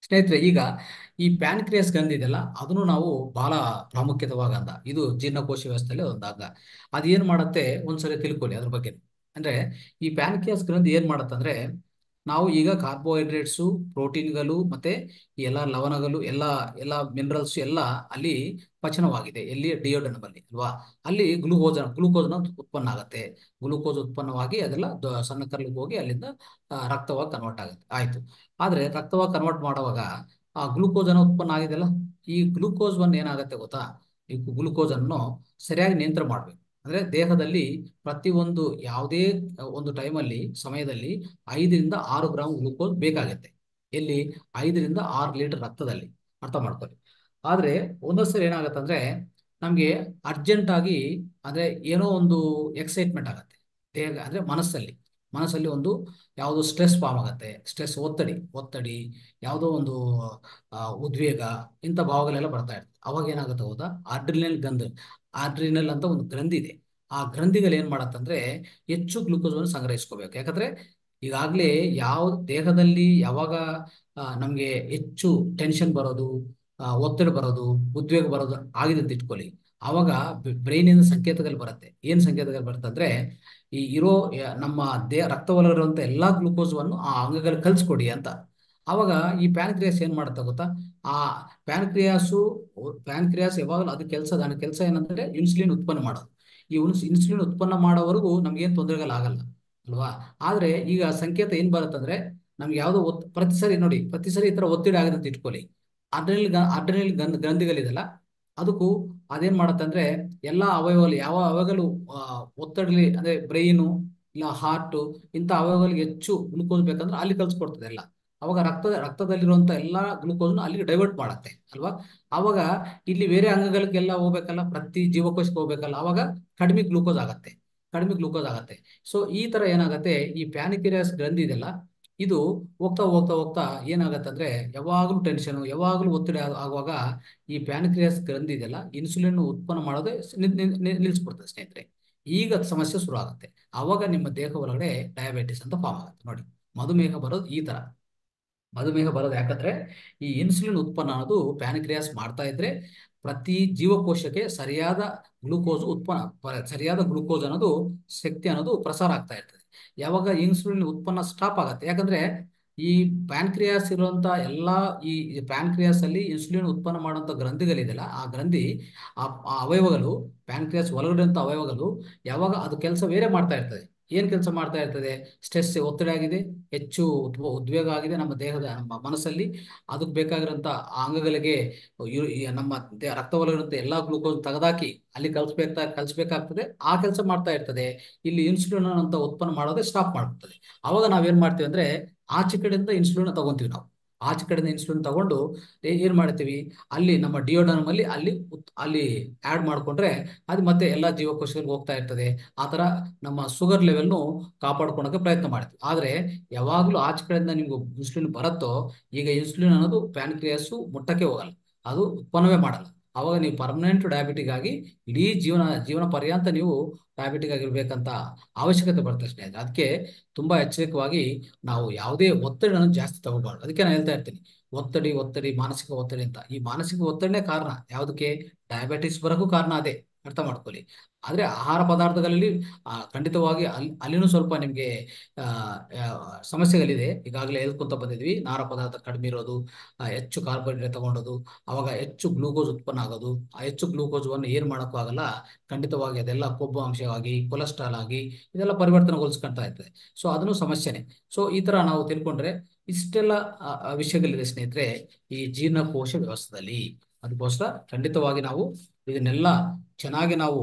[SPEAKER 1] ಸ್ನೇಹಿತರೆ, ಈಗ ಈ ಪ್ಯಾನ್ಕ್ರಿಯಾಸ್ ಗ್ರಂಥಿ ಇದೆಯಲ್ಲ, ಅದನ್ನು ನಾವು ಬಹಳ ಪ್ರಾಮುಖ್ಯತವಾದ ಅಂಗ. ಇದು ಜೀರ್ಣಕೋಶ ವ್ಯವಸ್ಥೆಯಲ್ಲಿ ಒಂದು ಅಂಗ. ಅದು ಏನ್ ಮಾಡತ್ತೆ ಒಂದ್ಸರಿ ತಿಳ್ಕೊಳ್ಳಿ ಅದ್ರ ಬಗ್ಗೆ. ಅಂದ್ರೆ ಈ ಪ್ಯಾನ್ಕ್ರಿಯಾಸ್ ಗ್ರಂಥಿ ಏನ್ ಮಾಡತ್ತಂದ್ರೆ, ನಾವು ಈಗ ಕಾರ್ಬೋಹೈಡ್ರೇಟ್ಸು, ಪ್ರೋಟೀನ್ಗಳು ಮತ್ತೆ ಈ ಎಲ್ಲ ಲವಣಗಳು, ಎಲ್ಲ ಎಲ್ಲ ಮಿನರಲ್ಸ್ ಎಲ್ಲ ಅಲ್ಲಿ ಪಚನವಾಗಿದೆ. ಎಲ್ಲಿ ಡಿಯೋಡನಮ್ ಅಲ್ಲಿ ಅಲ್ವಾ, ಅಲ್ಲಿ ಗ್ಲೂಕೋಸ್ ಗ್ಲೂಕೋಸ್ನ ಉತ್ಪನ್ನ ಆಗತ್ತೆ. ಗ್ಲೂಕೋಸ್ ಉತ್ಪನ್ನವಾಗಿ ಅದೆಲ್ಲ ದ- ಸಣ್ಣ ಕರಳಿಗೆ ಹೋಗಿ ಅಲ್ಲಿಂದ ಆ, ರಕ್ತವಾಗಿ ಕನ್ವರ್ಟ್ ಆಗುತ್ತೆ. ಆಯ್ತು. ಆದ್ರೆ ರಕ್ತವಾಗಿ ಕನ್ವರ್ಟ್ ಮಾಡುವಾಗ ಆ ಗ್ಲೂಕೋಸ್ ಅನ್ನೋ ಉತ್ಪನ್ನ ಆಗಿದೆಯಲ್ಲ, ಈ ಗ್ಲೂಕೋಸ್ ಒನ್ ಏನಾಗುತ್ತೆ ಗೊತ್ತಾ, ಈ ಗ್ಲೂಕೋಸ್ ಅನ್ನು ಸರಿಯಾಗಿ ನಿಯಂತ್ರಣ ಮಾಡ್ಬೇಕು. ಅಂದ್ರೆ ದೇಹದಲ್ಲಿ ಪ್ರತಿ ಒಂದು ಯಾವುದೇ ಒಂದು ಟೈಮಲ್ಲಿ ಸಮಯದಲ್ಲಿ ಐದರಿಂದ ಆರು ಗ್ರಾಮ್ ಗ್ಲೂಕೋಸ್ ಬೇಕಾಗುತ್ತೆ. ಎಲ್ಲಿ? ಐದರಿಂದ ಆರು ಲೀಟರ್ ರಕ್ತದಲ್ಲಿ. ಅರ್ಥ ಮಾಡ್ಕೊಳ್ಳಿ. ಆದ್ರೆ ಒಂದೊಂದ್ಸರಿ ಏನಾಗುತ್ತೆ ಅಂದ್ರೆ, ನಮ್ಗೆ ಅರ್ಜೆಂಟ್ ಆಗಿ ಅಂದ್ರೆ ಏನೋ ಒಂದು ಎಕ್ಸೈಟ್ಮೆಂಟ್ ಆಗತ್ತೆ ದೇಹ, ಅಂದ್ರೆ ಮನಸ್ಸಲ್ಲಿ ಮನಸ್ಸಲ್ಲಿ ಒಂದು ಯಾವುದೋ ಸ್ಟ್ರೆಸ್ ಫಾರ್ಮ್ ಆಗುತ್ತೆ. ಸ್ಟ್ರೆಸ್, ಒತ್ತಡಿ ಒತ್ತಡಿ ಯಾವುದೋ ಒಂದು ಆ, ಉದ್ವೇಗ, ಇಂಥ ಭಾವಗಳೆಲ್ಲ ಬರ್ತಾ ಇರ್ತದೆ. ಅವಾಗ ಏನಾಗುತ್ತೆ ಹೌದಾ, ಆಡ್ರಿನಲ್ ಗಂಧ ಆಡ್ರಿನಲ್ ಅಂತ ಒಂದು ಗ್ರಂಥಿ ಇದೆ. ಆ ಗ್ರಂಥಿಗಳು ಏನ್ ಮಾಡತ್ತಂದ್ರೆ ಹೆಚ್ಚು ಗ್ಲೂಕೋಸ್ ಅನ್ನು ಸಂಗ್ರಹಿಸ್ಕೋಬೇಕು. ಯಾಕಂದ್ರೆ ಈಗಾಗಲೇ ಯಾವ ದೇಹದಲ್ಲಿ ಯಾವಾಗ ಆ, ನಮ್ಗೆ ಹೆಚ್ಚು ಟೆನ್ಷನ್ ಬರೋದು, ಆ, ಒತ್ತಡ ಬರೋದು, ಉದ್ವೇಗ ಬರೋದು ಆಗಿದೆ ಅಂತ ಇಟ್ಕೊಳ್ಳಿ. ಆವಾಗ ಬ್ರೈನ್ ಇಂದ ಸಂಕೇತಗಳು ಬರುತ್ತೆ. ಏನ್ ಸಂಕೇತಗಳು ಬರುತ್ತೆ ಅಂದ್ರೆ, ಈ ಇರೋ ಯ- ನಮ್ಮ ದೇಹ ರಕ್ತದಲ್ಲಿರುವಂತ ಎಲ್ಲಾ ಗ್ಲೂಕೋಸ್ವನ್ನು ಆ ಅಂಗಗಳು ಕಲ್ಸ್ಕೊಡಿ ಅಂತ. ಅವಾಗ ಈ ಪ್ಯಾನ್ಕ್ರಿಯಾಸ್ ಏನ್ ಮಾಡುತ್ತೆ ಗೊತ್ತಾ, ಆ ಪ್ಯಾನ್ಕ್ರಿಯಾಸು ಪ್ಯಾನ್ಕ್ರಿಯಾಸ್ ಯಾವಾಗಲೂ ಅದು ಕೆಲಸ ಅದನ್ನ ಕೆಲಸ ಏನಂದ್ರೆ ಇನ್ಸುಲಿನ್ ಉತ್ಪನ್ನ ಮಾಡೋದು. ಈ ಇನ್ಸುಲಿನ್ ಉತ್ಪನ್ನ ಮಾಡೋವರೆಗೂ ನಮ್ಗೇನ್ ತೊಂದರೆಗಳಾಗಲ್ಲ ಅಲ್ವಾ. ಆದ್ರೆ ಈಗ ಸಂಕೇತ ಏನ್ ಬರುತ್ತಂದ್ರೆ, ನಮ್ಗೆ ಯಾವ್ದೋ ಒತ್ ಪ್ರತಿ ಸರಿ ನೋಡಿ, ಪ್ರತಿ ಸರಿ ಈ ತರ ಒತ್ತಡ ಆಗಿದೆ ಅಂತ ಇಟ್ಕೊಳ್ಳಿ. ಅಡ್ರಿನಲ್ ಅಡ್ರಿನಲ್ ಗಂಧ ಗ್ರಂಥಿಗಳಿದೆಲ್ಲ, ಅದಕ್ಕೂ ಅದೇನ್ ಮಾಡತ್ತಂದ್ರೆ ಎಲ್ಲಾ ಅವಯವಗಳು, ಯಾವ ಅವಯವಗಳು ಆ, ಒತ್ತಡಲಿ ಅಂದ್ರೆ ಬ್ರೈನು ಇಲ್ಲ ಹಾರ್ಟ್, ಇಂಥ ಅವಯವಗಳಿಗೆ ಹೆಚ್ಚು ಗ್ಲೂಕೋಸ್ ಬೇಕಂದ್ರೆ ಅಲ್ಲಿ ಕಲ್ಸ್ಕೊಡ್ತದೆ ಎಲ್ಲ. ಅವಾಗ ರಕ್ತದ ರಕ್ತದಲ್ಲಿರುವಂತ ಎಲ್ಲಾ ಗ್ಲೂಕೋಸ್ನ ಅಲ್ಲಿಗೆ ಡೈವರ್ಟ್ ಮಾಡತ್ತೆ ಅಲ್ವಾ. ಅವಾಗ ಇಲ್ಲಿ ಬೇರೆ ಅಂಗಗಳಿಗೆಲ್ಲ ಹೋಗ್ಬೇಕಲ್ಲ, ಪ್ರತಿ ಜೀವಕೋಶಕ್ಕೆ ಹೋಗ್ಬೇಕಲ್ಲ, ಅವಾಗ ಕಡಿಮೆ ಗ್ಲೂಕೋಸ್ ಆಗತ್ತೆ ಕಡಿಮೆ ಗ್ಲೂಕೋಸ್ ಆಗತ್ತೆ. ಸೊ ಈ ತರ ಏನಾಗತ್ತೆ, ಈ ಪ್ಯಾನಿಕ್ರಿಯಾಸ್ ಗ್ರಂಥಿ ಇದೆಲ್ಲ, ಇದು ಹೋಗ್ತಾ ಹೋಗ್ತಾ ಹೋಗ್ತಾ ಏನಾಗತ್ತೆ ಅಂದ್ರೆ, ಯಾವಾಗಲೂ ಟೆನ್ಷನ್, ಯಾವಾಗಲೂ ಒತ್ತಡ ಆ- ಆಗುವಾಗ ಈ ಪ್ಯಾನ್ಕ್ರಿಯಾಸ್ ಗ್ರಂಥಿ ಇದೆಯಲ್ಲ, ಇನ್ಸುಲಿನ್ ಉತ್ಪನ್ನ ಮಾಡೋದೇ ನಿಲ್- ನಿಲ್- ನಿಲ್- ನಿಲ್ಲಿಸ್ಬಿಡ್ತದೆ ಸ್ನೇಹಿತರೆ. ಈಗ ಸಮಸ್ಯೆ ಶುರು ಆಗುತ್ತೆ. ಅವಾಗ ನಿಮ್ಮ ದೇಹ ಒಳಗಡೆ ಡಯಾಬಿಟಿಸ್ ಅಂತ ಫಾರ್ಮ್ ಆಗುತ್ತೆ ನೋಡಿ. ಮಧುಮೇಹ ಬರೋದು ಈ ತರ. ಮಧುಮೇಹ ಬರೋದು ಯಾಕಂದ್ರೆ ಈ ಇನ್ಸುಲಿನ್ ಉತ್ಪನ್ನ ಅನ್ನೋದು ಪ್ಯಾನ್ಕ್ರಿಯಾಸ್ ಮಾಡ್ತಾ ಇದ್ರೆ ಪ್ರತಿ ಜೀವಕೋಶಕ್ಕೆ ಸರಿಯಾದ ಗ್ಲೂಕೋಸ್ ಉತ್ಪನ್ನ ಪ- ಸರಿಯಾದ ಗ್ಲೂಕೋಸ್ ಅನ್ನೋದು, ಶಕ್ತಿ ಅನ್ನೋದು ಪ್ರಸಾರ ಆಗ್ತಾ ಇರ್ತದೆ. ಯಾವಾಗ ಇನ್ಸುಲಿನ್ ಉತ್ಪನ್ನ ಸ್ಟಾಪ್ ಆಗುತ್ತೆ, ಯಾಕಂದ್ರೆ ಈ ಪ್ಯಾನ್ಕ್ರಿಯಾಸ್ ಇರುವಂತ ಎಲ್ಲಾ ಈ ಪ್ಯಾನ್ಕ್ರಿಯಾಸ್ ಅಲ್ಲಿ ಇನ್ಸುಲಿನ್ ಉತ್ಪನ್ನ ಮಾಡುವಂತ ಗ್ರಂಥಿಗಳಿದೆಯಲ್ಲ, ಆ ಗ್ರಂಥಿ ಆ ಆ ಅವಯವಗಳು, ಪ್ಯಾನ್ಕ್ರಿಯಾಸ್ ಒಳಗಡೆ ಅಂತ ಅವಯವಗಳು ಯಾವಾಗ ಅದು ಕೆಲಸ ಬೇರೆ ಮಾಡ್ತಾ ಇರ್ತದೆ. ಏನ್ ಕೆಲಸ ಮಾಡ್ತಾ ಇರ್ತದೆ? ಸ್ಟ್ರೆಸ್, ಒತ್ತಡ ಆಗಿದೆ, ಹೆಚ್ಚು ಉದ್ವ- ಉದ್ವೇಗ ಆಗಿದೆ ನಮ್ಮ ದೇಹದ ನಮ್ಮ ಮನಸ್ಸಲ್ಲಿ, ಅದಕ್ಕೆ ಬೇಕಾಗಿರೋಂಥ ಆ ಅಂಗಗಳಿಗೆ ಇರು- ಈ ನಮ್ಮ ದೇ- ರಕ್ತದಲ್ಲಿರುವಂಥ ಎಲ್ಲಾ ಗ್ಲೂಕೋಸ್ ತೆಗೆದಾಕಿ ಅಲ್ಲಿ ಕಲ್ಸ್ಬೇಕಾ ಕಲ್ಸ್ಬೇಕಾಗ್ತದೆ. ಆ ಕೆಲಸ ಮಾಡ್ತಾ ಇರ್ತದೆ. ಇಲ್ಲಿ ಇನ್ಸುಲಿನ್ ಅಂತ ಉತ್ಪನ್ನ ಮಾಡೋದೇ ಸ್ಟಾಪ್ ಮಾಡ್ಬಿಡ್ತದೆ. ಅವಾಗ ನಾವೇನ್ ಮಾಡ್ತೀವಿ ಅಂದ್ರೆ, ಆಚೆ ಕಡೆಯಿಂದ ಇನ್ಸುಲಿನ್ ತಗೊಂತೀವಿ ನಾವು. ಆಚೆ ಕಡೆಯಿಂದ ಇನ್ಸುಲಿನ್ ತಗೊಂಡು ಏ- ಏನ್ ಮಾಡ್ತೀವಿ, ಅಲ್ಲಿ ನಮ್ಮ ಡಿಯೋಡನಮ್ ಅಲ್ಲಿ ಅಲ್ಲಿ ಉತ್- ಅಲ್ಲಿ ಆಡ್ ಮಾಡ್ಕೊಂಡ್ರೆ ಅದು ಮತ್ತೆ ಎಲ್ಲಾ ಜೀವಕೋಶಗಳಿಗೆ ಹೋಗ್ತಾ ಇರ್ತದೆ. ಆ ತರ ನಮ್ಮ ಶುಗರ್ ಲೆವೆಲ್ನು ಕಾಪಾಡ್ಕೊಳಕ್ಕೆ ಪ್ರಯತ್ನ ಮಾಡ್ತೀವಿ. ಆದ್ರೆ ಯಾವಾಗಲೂ ಆಚೆ ಕಡೆಯಿಂದ ನಿಮ್ಗೆ ಇನ್ಸುಲಿನ್ ಬರುತ್ತೋ, ಈಗ ಇನ್ಸುಲಿನ್ ಅನ್ನೋದು ಪ್ಯಾನ್ಕ್ರಿಯಾಸು ಮುಟ್ಟಕ್ಕೆ ಹೋಗಲ್ಲ, ಅದು ಉತ್ಪನ್ನವೇ ಮಾಡಲ್ಲ. ಅವಾಗ ನೀವು ಪರ್ಮನೆಂಟ್ ಡಯಾಬಿಟಿಕ್ ಆಗಿ ಇಡೀ ಜೀವನ ಜೀವನ ಪರ್ಯಂತ ನೀವು ಡಯಾಬಿಟಿಕ್ ಆಗಿರ್ಬೇಕಂತ ಅವಶ್ಯಕತೆ ಬರ್ತದೆ ಸ್ನೇಹಿತರೆ. ಅದಕ್ಕೆ ತುಂಬಾ ಎಚ್ಚರಿಕವಾಗಿ ನಾವು ಯಾವುದೇ ಒತ್ತಡವನ್ನು ಜಾಸ್ತಿ ತಗೋಬಾರ್ದು. ಅದಕ್ಕೆ ನಾನು ಹೇಳ್ತಾ ಇರ್ತೀನಿ, ಒತ್ತಡಿ ಒತ್ತಡಿ ಮಾನಸಿಕ ಒತ್ತಡಿ ಅಂತ. ಈ ಮಾನಸಿಕ ಒತ್ತಡನೇ ಕಾರಣ ಯಾವುದಕ್ಕೆ? ಡಯಾಬಿಟಿಸ್ ಬರೋಕ್ಕೂ ಕಾರಣ ಅದೇ. ಅರ್ಥ ಮಾಡ್ಕೊಳ್ಳಿ. ಆದ್ರೆ ಆಹಾರ ಪದಾರ್ಥಗಳಲ್ಲಿ ಆ, ಖಂಡಿತವಾಗಿ ಅಲ್ಲಿ ಅಲ್ಲಿನೂ ಸ್ವಲ್ಪ ನಿಮ್ಗೆ ಆ, ಆ, ಸಮಸ್ಯೆಗಳಿದೆ. ಈಗಾಗಲೇ ಹೇಳ್ಕೊಂತ ಬಂದಿದ್ವಿ, ನಾರ ಪದಾರ್ಥ ಕಡಿಮೆ ಇರೋದು, ಆ, ಹೆಚ್ಚು ಕಾರ್ಬೋಹೈಡ್ರೇಟ್ ತಗೊಂಡೋದು, ಅವಾಗ ಹೆಚ್ಚು ಗ್ಲೂಕೋಸ್ ಉತ್ಪನ್ನ ಆಗೋದು. ಆ ಹೆಚ್ಚು ಗ್ಲೂಕೋಸ್ ಅನ್ನು ಏನ್ ಮಾಡೋಕ್ಕೂ ಆಗಲ್ಲ. ಖಂಡಿತವಾಗಿ ಅದೆಲ್ಲ ಕೊಬ್ಬು ಅಂಶವಾಗಿ, ಕೊಲೆಸ್ಟ್ರಾಲ್ ಆಗಿ ಇದೆಲ್ಲ ಪರಿವರ್ತನೆಗೊಳಿಸ್ಕೊಂತಾ ಇರ್ತದೆ. ಸೊ ಅದನ್ನು ಸಮಸ್ಯೆನೆ. ಸೊ ಈ ತರ ನಾವು ತಿಳ್ಕೊಂಡ್ರೆ ಇಷ್ಟೆಲ್ಲ ಆ, ಆ, ವಿಷಯಗಳಿದೆ ಸ್ನೇಹಿತರೆ ಈ ಜೀರ್ಣಕೋಶ ವ್ಯವಸ್ಥೆಯಲ್ಲಿ. ಅದಕ್ಕೋಸ್ಕರ ಖಂಡಿತವಾಗಿ ನಾವು ಇದನ್ನೆಲ್ಲ ಚೆನ್ನಾಗಿ ನಾವು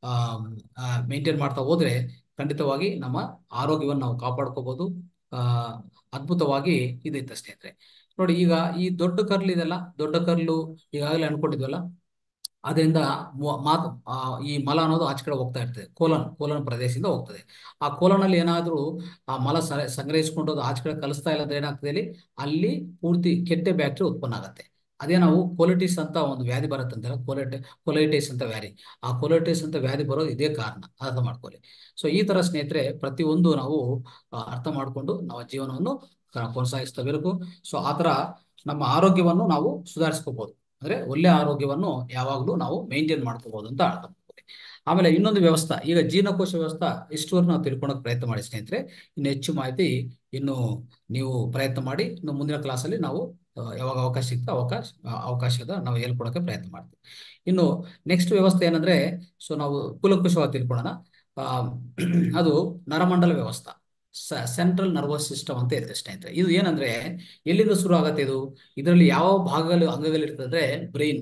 [SPEAKER 1] ಮೇಂಟೈನ್ ಮಾಡ್ತಾ ಹೋದ್ರೆ ಖಂಡಿತವಾಗಿ ನಮ್ಮ ಆರೋಗ್ಯವನ್ನು ನಾವು ಕಾಪಾಡ್ಕೋಬಹುದು. ಆ ಅದ್ಭುತವಾಗಿ ಇದೈತೆ ಸ್ನೇಹಿತರೆ. ನೋಡಿ, ಈಗ ಈ ದೊಡ್ಡ ಕರ್ಲು ಇದೆಲ್ಲ, ದೊಡ್ಡ ಕರ್ಲು ಈಗಾಗಲೇ ಅನ್ಕೊಂಡಿದ್ವಲ್ಲ, ಅದರಿಂದ ಮು- ಮಾತು ಆ, ಈ ಮಲ ಅನ್ನೋದು ಆಚೆ ಕಡೆ ಹೋಗ್ತಾ ಇರ್ತದೆ. ಕೋಲನ್ ಕೋಲನ್ ಪ್ರದೇಶದಿಂದ ಹೋಗ್ತದೆ. ಆ ಕೋಲನಲ್ಲಿ ಏನಾದ್ರೂ ಆ ಮಲ ಸಂಗ್ರಹಿಸ್ಕೊಂಡು ಅದು ಆಚೆ ಕಡೆ ಕಲಿಸ್ತಾ ಇಲ್ಲ ಅಂದ್ರೆ ಏನಾಗ್ತದೆ, ಅಲ್ಲಿ ಅಲ್ಲಿ ಪೂರ್ತಿ ಕೆಟ್ಟ ಬ್ಯಾಕ್ಟೀರಿಯಾ ಉತ್ಪನ್ನ ಆಗುತ್ತೆ. ಅದೇ ನಾವು ಕೋಲಿಟಿಸ್ ಅಂತ ಒಂದು ವ್ಯಾಧಿ ಬರುತ್ತೆ ಅಂತಾರೆ, ಕೋಲಿಟಿ ಕೊಲೈಟಿಸ್ ಅಂತ ವ್ಯಾಧಿ. ಆ ಕೊಲೈಟಿಸ್ ಅಂತ ವ್ಯಾಧಿ ಬರೋದು ಇದೇ ಕಾರಣ, ಅರ್ಥ ಮಾಡ್ಕೊಳ್ಳಿ. ಸೊ ಈ ತರ ಸ್ನೇಹಿತರೆ ಪ್ರತಿಯೊಂದು ನಾವು ಆ, ಅರ್ಥ ಮಾಡಿಕೊಂಡು ನಾವು ಜೀವನವನ್ನು ಕ- ಕೊನಸಾಗಿಸ್ಕೋಬೇಕು. ಸೊ ಆ ತರ ನಮ್ಮ ಆರೋಗ್ಯವನ್ನು ನಾವು ಸುಧಾರಿಸ್ಕೋಬಹುದು. ಅಂದ್ರೆ ಒಳ್ಳೆ ಆರೋಗ್ಯವನ್ನು ಯಾವಾಗಲೂ ನಾವು ಮೇಂಟೈನ್ ಮಾಡ್ಕೋಬಹುದು ಅಂತ ಅರ್ಥ ಮಾಡ್ಕೊಳ್ಳಿ. ಆಮೇಲೆ ಇನ್ನೊಂದು ವ್ಯವಸ್ಥೆ, ಈಗ ಜೀರ್ಣಕೋಶ ವ್ಯವಸ್ಥೆ ಇಷ್ಟುವರೆಗೂ ನಾವು ತಿಳ್ಕೊಳಕ್ ಪ್ರಯತ್ನ ಮಾಡಿ ಸ್ನೇಹಿತರೆ. ಇನ್ನು ಹೆಚ್ಚು ಮಾಹಿತಿ ಇನ್ನು ನೀವು ಪ್ರಯತ್ನ ಮಾಡಿ. ಇನ್ನು ಮುಂದಿನ ಕ್ಲಾಸಲ್ಲಿ ನಾವು ಆ, ಯಾವಾಗ ಅವಕಾಶ ಸಿಗ್ತಾ ಅವಕಾಶ ಆ, ಅವಕಾಶದ ನಾವು ಹೇಳ್ಕೊಡಕ್ಕೆ ಪ್ರಯತ್ನ ಮಾಡ್ತೀವಿ. ಇನ್ನು ನೆಕ್ಸ್ಟ್ ವ್ಯವಸ್ಥೆ ಏನಂದ್ರೆ, ಸೊ ನಾವು ಕೂಲಂಕುಷವಾಗಿ ತಿಳ್ಕೊಳ್ಳೋಣ. ಆ, ಅದು ನರಮಂಡಲ ವ್ಯವಸ್ಥೆ, ಸೆಂಟ್ರಲ್ ನರ್ವಸ್ ಸಿಸ್ಟಮ್ ಅಂತ ಇರುತ್ತೆ ಸ್ನೇಹಿತರೆ. ಇದು ಏನಂದ್ರೆ ಎಲ್ಲಿಂದ ಶುರು ಆಗತ್ತೆ ಇದು, ಇದರಲ್ಲಿ ಯಾವ ಭಾಗಗಳು ಅಂಗಗಳಿರ್ತದೆ ಅಂದ್ರೆ brain,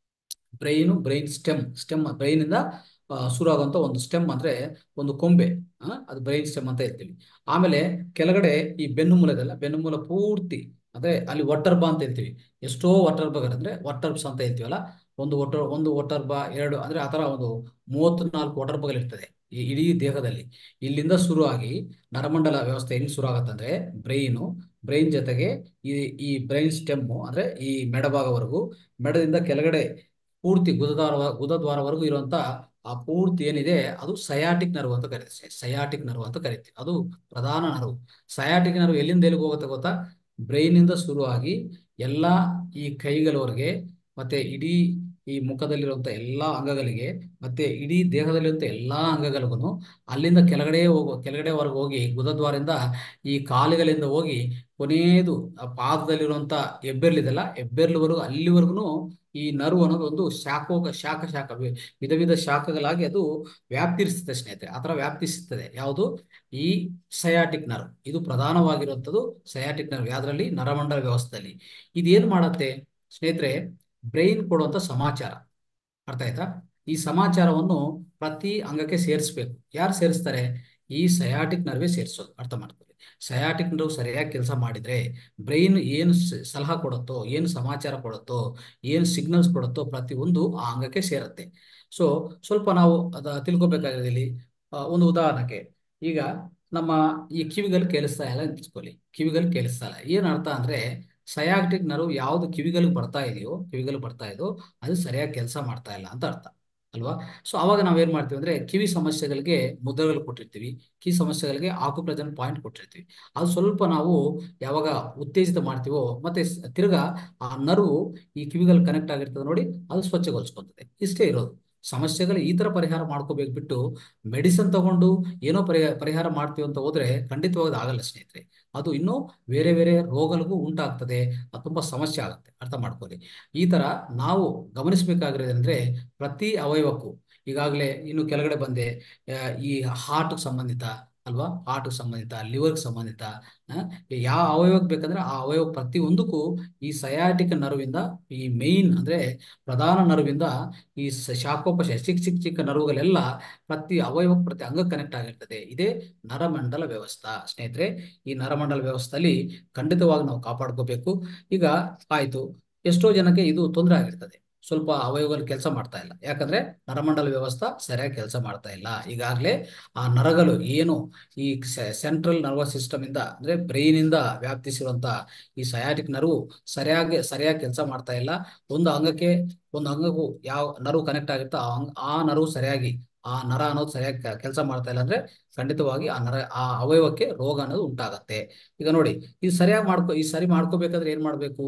[SPEAKER 1] brain brain stem stem brain ಇಂದ ಆ, ಶುರು ಆಗುವಂತ ಒಂದು ಸ್ಟೆಮ್ ಅಂದ್ರೆ ಒಂದು ಕೊಂಬೆ, ಆ, ಅದು ಬ್ರೈನ್ ಸ್ಟೆಮ್ ಅಂತ ಹೇಳ್ತೀವಿ. ಆಮೇಲೆ ಕೆಳಗಡೆ ಈ ಬೆನ್ನು ಮೂಲ ಇದೆಲ್ಲ, ಬೆನ್ನು ಮೂಲ ಪೂರ್ತಿ ಅಂದ್ರೆ ಅಲ್ಲಿ ಒಟ್ಟರ್ಬ ಅಂತ ಹೇಳ್ತೀವಿ. ಎಷ್ಟೋ ಒಟ್ಟರ್ಬಗಳು ಅಂದ್ರೆ ಒಟ್ಟರ್ಬ್ಸ್ ಅಂತ ಹೇಳ್ತೀವಲ್ಲ, ಒಂದು ಒಟ್ಟ ಒಂದು ಒಟ್ಟರ್ಬ ಎರಡು ಅಂದ್ರೆ ಆತರ ಒಂದು ಮೂವತ್ತ್ನಾಲ್ಕು ಒಟ್ಟರ್ಬಗಳು ಇರ್ತದೆ ಈ ಇಡೀ ದೇಹದಲ್ಲಿ. ಇಲ್ಲಿಂದ ಶುರು ಆಗಿ ನರಮಂಡಲ ವ್ಯವಸ್ಥೆ ಹೆಂಗ್ ಶುರು ಆಗತ್ತಂದ್ರೆ ಬ್ರೈನು, ಬ್ರೈನ್ ಜೊತೆಗೆ ಈ ಈ ಬ್ರೈನ್ ಸ್ಟೆಮ್ ಅಂದ್ರೆ ಈ ಮೆಡಭಾಗವರೆಗೂ, ಮೆಡದಿಂದ ಕೆಳಗಡೆ ಪೂರ್ತಿ ಗುದದ್ವಾರ ಗುದದ್ವಾರವರೆಗೂ ಇರುವಂತ ಆ ಪೂರ್ತಿ ಏನಿದೆ ಅದು ಸಯಾಟಿಕ್ ನರ್ವ್ ಅಂತ ಕರಿತೀವಿ. ಸಯಾಟಿಕ್ ನರ್ವ್ ಅಂತ ಕರಿತೀವಿ, ಅದು ಪ್ರಧಾನ ನರ್ವ್. ಸಯಾಟಿಕ್ ನರ್ವ್ ಎಲ್ಲಿಂದ ಎಲ್ಲಿಗೆ ಹೋಗುತ್ತೆ ಗೊತ್ತಾ, ಬ್ರೈನ್ ಇಂದ ಶುರುವಾಗಿ ಎಲ್ಲಾ ಈ ಕೈಗಳವರೆಗೆ, ಮತ್ತೆ ಇಡೀ ಈ ಮುಖದಲ್ಲಿರುವಂತ ಎಲ್ಲಾ ಅಂಗಗಳಿಗೆ, ಮತ್ತೆ ಇಡೀ ದೇಹದಲ್ಲಿರುವಂತ ಎಲ್ಲಾ ಅಂಗಗಳಿಗೂ, ಅಲ್ಲಿಂದ ಕೆಳಗಡೆ ಹೋಗೋ ಕೆಳಗಡೆವರೆಗೆ ಹೋಗಿ ಗುದದ್ವಾರದಿಂದ ಈ ಕಾಲುಗಳಿಂದ ಹೋಗಿ ಕೊನೆಯದು ಆ ಪಾದದಲ್ಲಿರುವಂತ ಹೆಬ್ಬೆರ್ಲಿದೆಲ್ಲ, ಹೆಬ್ಬೆರ್ಲುವರೆಗೂ ಅಲ್ಲಿವರೆಗೂ ಈ ನರ್ವ್ ಅನ್ನೋದು ಒಂದು ಶಾಖೋಗ ಶಾಖ ಶಾಖ ವಿ- ವಿಧ ವಿಧ ಶಾಖಗಳಾಗಿ ಅದು ವ್ಯಾಪ್ತಿಸ್ತದೆ ಸ್ನೇಹಿತರೆ. ಆ ಥರ ವ್ಯಾಪ್ತಿಸುತ್ತದೆ ಯಾವುದು, ಈ ಸಯಾಟಿಕ್ ನರ್ವ್. ಇದು ಪ್ರಧಾನವಾಗಿರುವಂಥದ್ದು ಸಯಾಟಿಕ್ ನರ್ವ್ ಯಾವ್ದ್ರಲ್ಲಿ, ನರಮಂಡಲ ವ್ಯವಸ್ಥೆಯಲ್ಲಿ. ಇದೇನ್ ಮಾಡತ್ತೆ ಸ್ನೇಹಿತರೆ, ಬ್ರೈನ್ ಕೊಡುವಂತ ಸಮಾಚಾರ, ಅರ್ಥ ಆಯ್ತಾ. ಈ ಸಮಾಚಾರವನ್ನು ಪ್ರತಿ ಅಂಗಕ್ಕೆ ಸೇರಿಸ್ಬೇಕು. ಯಾರು ಸೇರಿಸ್ತಾರೆ, ಈ ಸಯಾಟಿಕ್ ನರ್ವೇ ಸೇರಿಸೋದು, ಅರ್ಥ ಮಾಡ್ಕೊಳ್ಳಿ. ಸಯಾಟಿಕ್ ನರ್ವ್ ಸರಿಯಾಗಿ ಕೆಲಸ ಮಾಡಿದ್ರೆ ಬ್ರೈನ್ ಏನು ಸ- ಸಲಹಾ ಕೊಡುತ್ತೋ, ಏನು ಸಮಾಚಾರ ಕೊಡುತ್ತೋ, ಏನು ಸಿಗ್ನಲ್ಸ್ ಕೊಡುತ್ತೋ ಪ್ರತಿಯೊಂದು ಆ ಅಂಗಕ್ಕೆ ಸೇರುತ್ತೆ. ಸೊ ಸ್ವಲ್ಪ ನಾವು ಅದ ತಿಳ್ಕೊಬೇಕಾಗಿದೆ ಇಲ್ಲಿ. ಆ, ಒಂದು ಉದಾಹರಣೆಗೆ, ಈಗ ನಮ್ಮ ಈ ಕಿವಿಗಳು ಕೇಳಿಸ್ತಾ ಇಲ್ಲ ಅಂತ ತಿಳ್ಕೊಳ್ಳಿ. ಕಿವಿಗಳು ಕೇಳಿಸ್ತಾ ಇಲ್ಲ ಏನ್ ಅರ್ಥ ಅಂದ್ರೆ, ಸಯಾಟಿಕ್ ನರ್ವ್ ಯಾವ್ದು ಕಿವಿಗಳಿಗೆ ಬರ್ತಾ ಇದೆಯೋ, ಕಿವಿಗಳಿಗೆ ಬರ್ತಾ ಇದೆಯೋ ಅದು ಸರಿಯಾಗಿ ಕೆಲಸ ಮಾಡ್ತಾ ಇಲ್ಲ ಅಂತ ಅರ್ಥ ಅಲ್ವಾ. ಸೊ ಅವಾಗ ನಾವೇನ್ ಮಾಡ್ತೀವಿ ಅಂದ್ರೆ, ಕಿವಿ ಸಮಸ್ಯೆಗಳಿಗೆ ಮುದ್ರೆಗಳು ಕೊಟ್ಟಿರ್ತೀವಿ, ಕಿವಿ ಸಮಸ್ಯೆಗಳಿಗೆ ಆಕುಪ್ರೆಷರ್ ಪಾಯಿಂಟ್ ಕೊಟ್ಟಿರ್ತೀವಿ. ಅದು ಸ್ವಲ್ಪ ನಾವು ಯಾವಾಗ ಉತ್ತೇಜಿತ ಮಾಡ್ತೀವೋ ಮತ್ತೆ ಸ್- ತಿರ್ಗಾ ಆ ನರ್ವು ಈ ಕಿವಿಗಳು ಕನೆಕ್ಟ್ ಆಗಿರ್ತದೆ ನೋಡಿ, ಅದು ಸ್ವಚ್ಛಗೊಳಿಸ್ಕೊತದೆ. ಇಷ್ಟೇ ಇರೋದು ಸಮಸ್ಯೆಗಳು. ಈ ತರ ಪರಿಹಾರ ಮಾಡ್ಕೋಬೇಕು ಬಿಟ್ಟು ಮೆಡಿಸಿನ್ ತಗೊಂಡು ಏನೋ ಪರಿಹಾರ ಪರಿಹಾರ ಮಾಡ್ತೀವಿ ಅಂತ ಹೋದ್ರೆ ಖಂಡಿತವಾಗ್ಲೂ ಆಗಲ್ಲ ಸ್ನೇಹಿತರೆ. ಅದು ಇನ್ನೂ ಬೇರೆ ಬೇರೆ ರೋಗಗಳಿಗೂ ಉಂಟಾಗ್ತದೆ, ಅದು ತುಂಬಾ ಸಮಸ್ಯೆ ಆಗುತ್ತೆ, ಅರ್ಥ ಮಾಡ್ಕೊಳ್ಳಿ. ಈ ತರ ನಾವು ಗಮನಿಸಬೇಕಾಗಿರೋದಂದ್ರೆ ಪ್ರತಿ ಅವಯವಕ್ಕೂ, ಈಗಾಗಲೇ ಇನ್ನು ಕೆಳಗಡೆ ಬಂದೆ, ಆ, ಈ ಹಾರ್ಟ್ ಸಂಬಂಧಿತ ಅಲ್ವಾ, ಹಾರ್ಟ್ ಸಂಬಂಧಿತ, ಲಿವರ್ಗೆ ಸಂಬಂಧಿತ, ಆ, ಯಾವ ಅವಯವಕ್ಕೆ ಬೇಕಂದ್ರೆ ಆ ಅವಯವ ಪ್ರತಿಯೊಂದಕ್ಕೂ ಈ ಸಯಾಟಿಕ್ ನರ್ವಿಂದ, ಈ ಮೇನ್ ಅಂದ್ರೆ ಪ್ರಧಾನ ನರ್ವಿಂದ ಈ ಸ- ಶಾಖೋಪಶ ಚಿಕ್ಕ ಚಿಕ್ಕ ಚಿಕ್ಕ ನರ್ವುಗಳೆಲ್ಲ ಪ್ರತಿ ಅವಯವಕ್ಕೆ ಪ್ರತಿ ಅಂಗ ಕನೆಕ್ಟ್ ಆಗಿರ್ತದೆ. ಇದೇ ನರಮಂಡಲ ವ್ಯವಸ್ಥೆ ಸ್ನೇಹಿತರೆ. ಈ ನರಮಂಡಲ ವ್ಯವಸ್ಥೆಯಲ್ಲಿ ಖಂಡಿತವಾಗಿ ನಾವು ಕಾಪಾಡ್ಕೋಬೇಕು. ಈಗ ಆಯ್ತು, ಎಷ್ಟೋ ಜನಕ್ಕೆ ಇದು ತೊಂದರೆ ಆಗಿರ್ತದೆ, ಸ್ವಲ್ಪ ಅವಯವಗಳು ಕೆಲಸ ಮಾಡ್ತಾ ಇಲ್ಲ, ಯಾಕಂದ್ರೆ ನರಮಂಡಲ ವ್ಯವಸ್ಥೆ ಸರಿಯಾಗಿ ಕೆಲಸ ಮಾಡ್ತಾ ಇಲ್ಲ. ಈಗಾಗಲೇ ಆ ನರಗಳು ಏನು ಈ ಸೆಂಟ್ರಲ್ ನರ್ವಸ್ ಸಿಸ್ಟಮ್ ಇಂದ ಅಂದ್ರೆ ಬ್ರೈನ್ ಇಂದ ವ್ಯಾಪ್ತಿಸಿರುವಂತ ಈ ಸಯಾಟಿಕ್ ನರ್ವ್ ಸರಿಯಾಗಿ ಸರಿಯಾಗಿ ಕೆಲಸ ಮಾಡ್ತಾ ಇಲ್ಲ. ಒಂದು ಅಂಗಕ್ಕೆ ಒಂದು ಅಂಗಕ್ಕೂ ಯಾವ ನರ್ವ್ ಕನೆಕ್ಟ್ ಆಗಿರ್ತೋ ಆ ಅಂಗ ಆ ನರ್ವ್ ಸರಿಯಾಗಿ, ಆ ನರ ಅನ್ನೋದು ಸರಿಯಾಗಿ ಕೆಲಸ ಮಾಡ್ತಾ ಇಲ್ಲ ಅಂದ್ರೆ ಖಂಡಿತವಾಗಿ ಆ ನರ ಆ ಅವಯವಕ್ಕೆ ರೋಗ ಅನ್ನೋದು ಉಂಟಾಗತ್ತೆ. ಈಗ ನೋಡಿ, ಇದು ಸರಿಯಾಗಿ ಮಾಡ್ಕೊ ಈ ಸರಿ ಮಾಡ್ಕೋಬೇಕಾದ್ರೆ ಏನ್ ಮಾಡ್ಬೇಕು,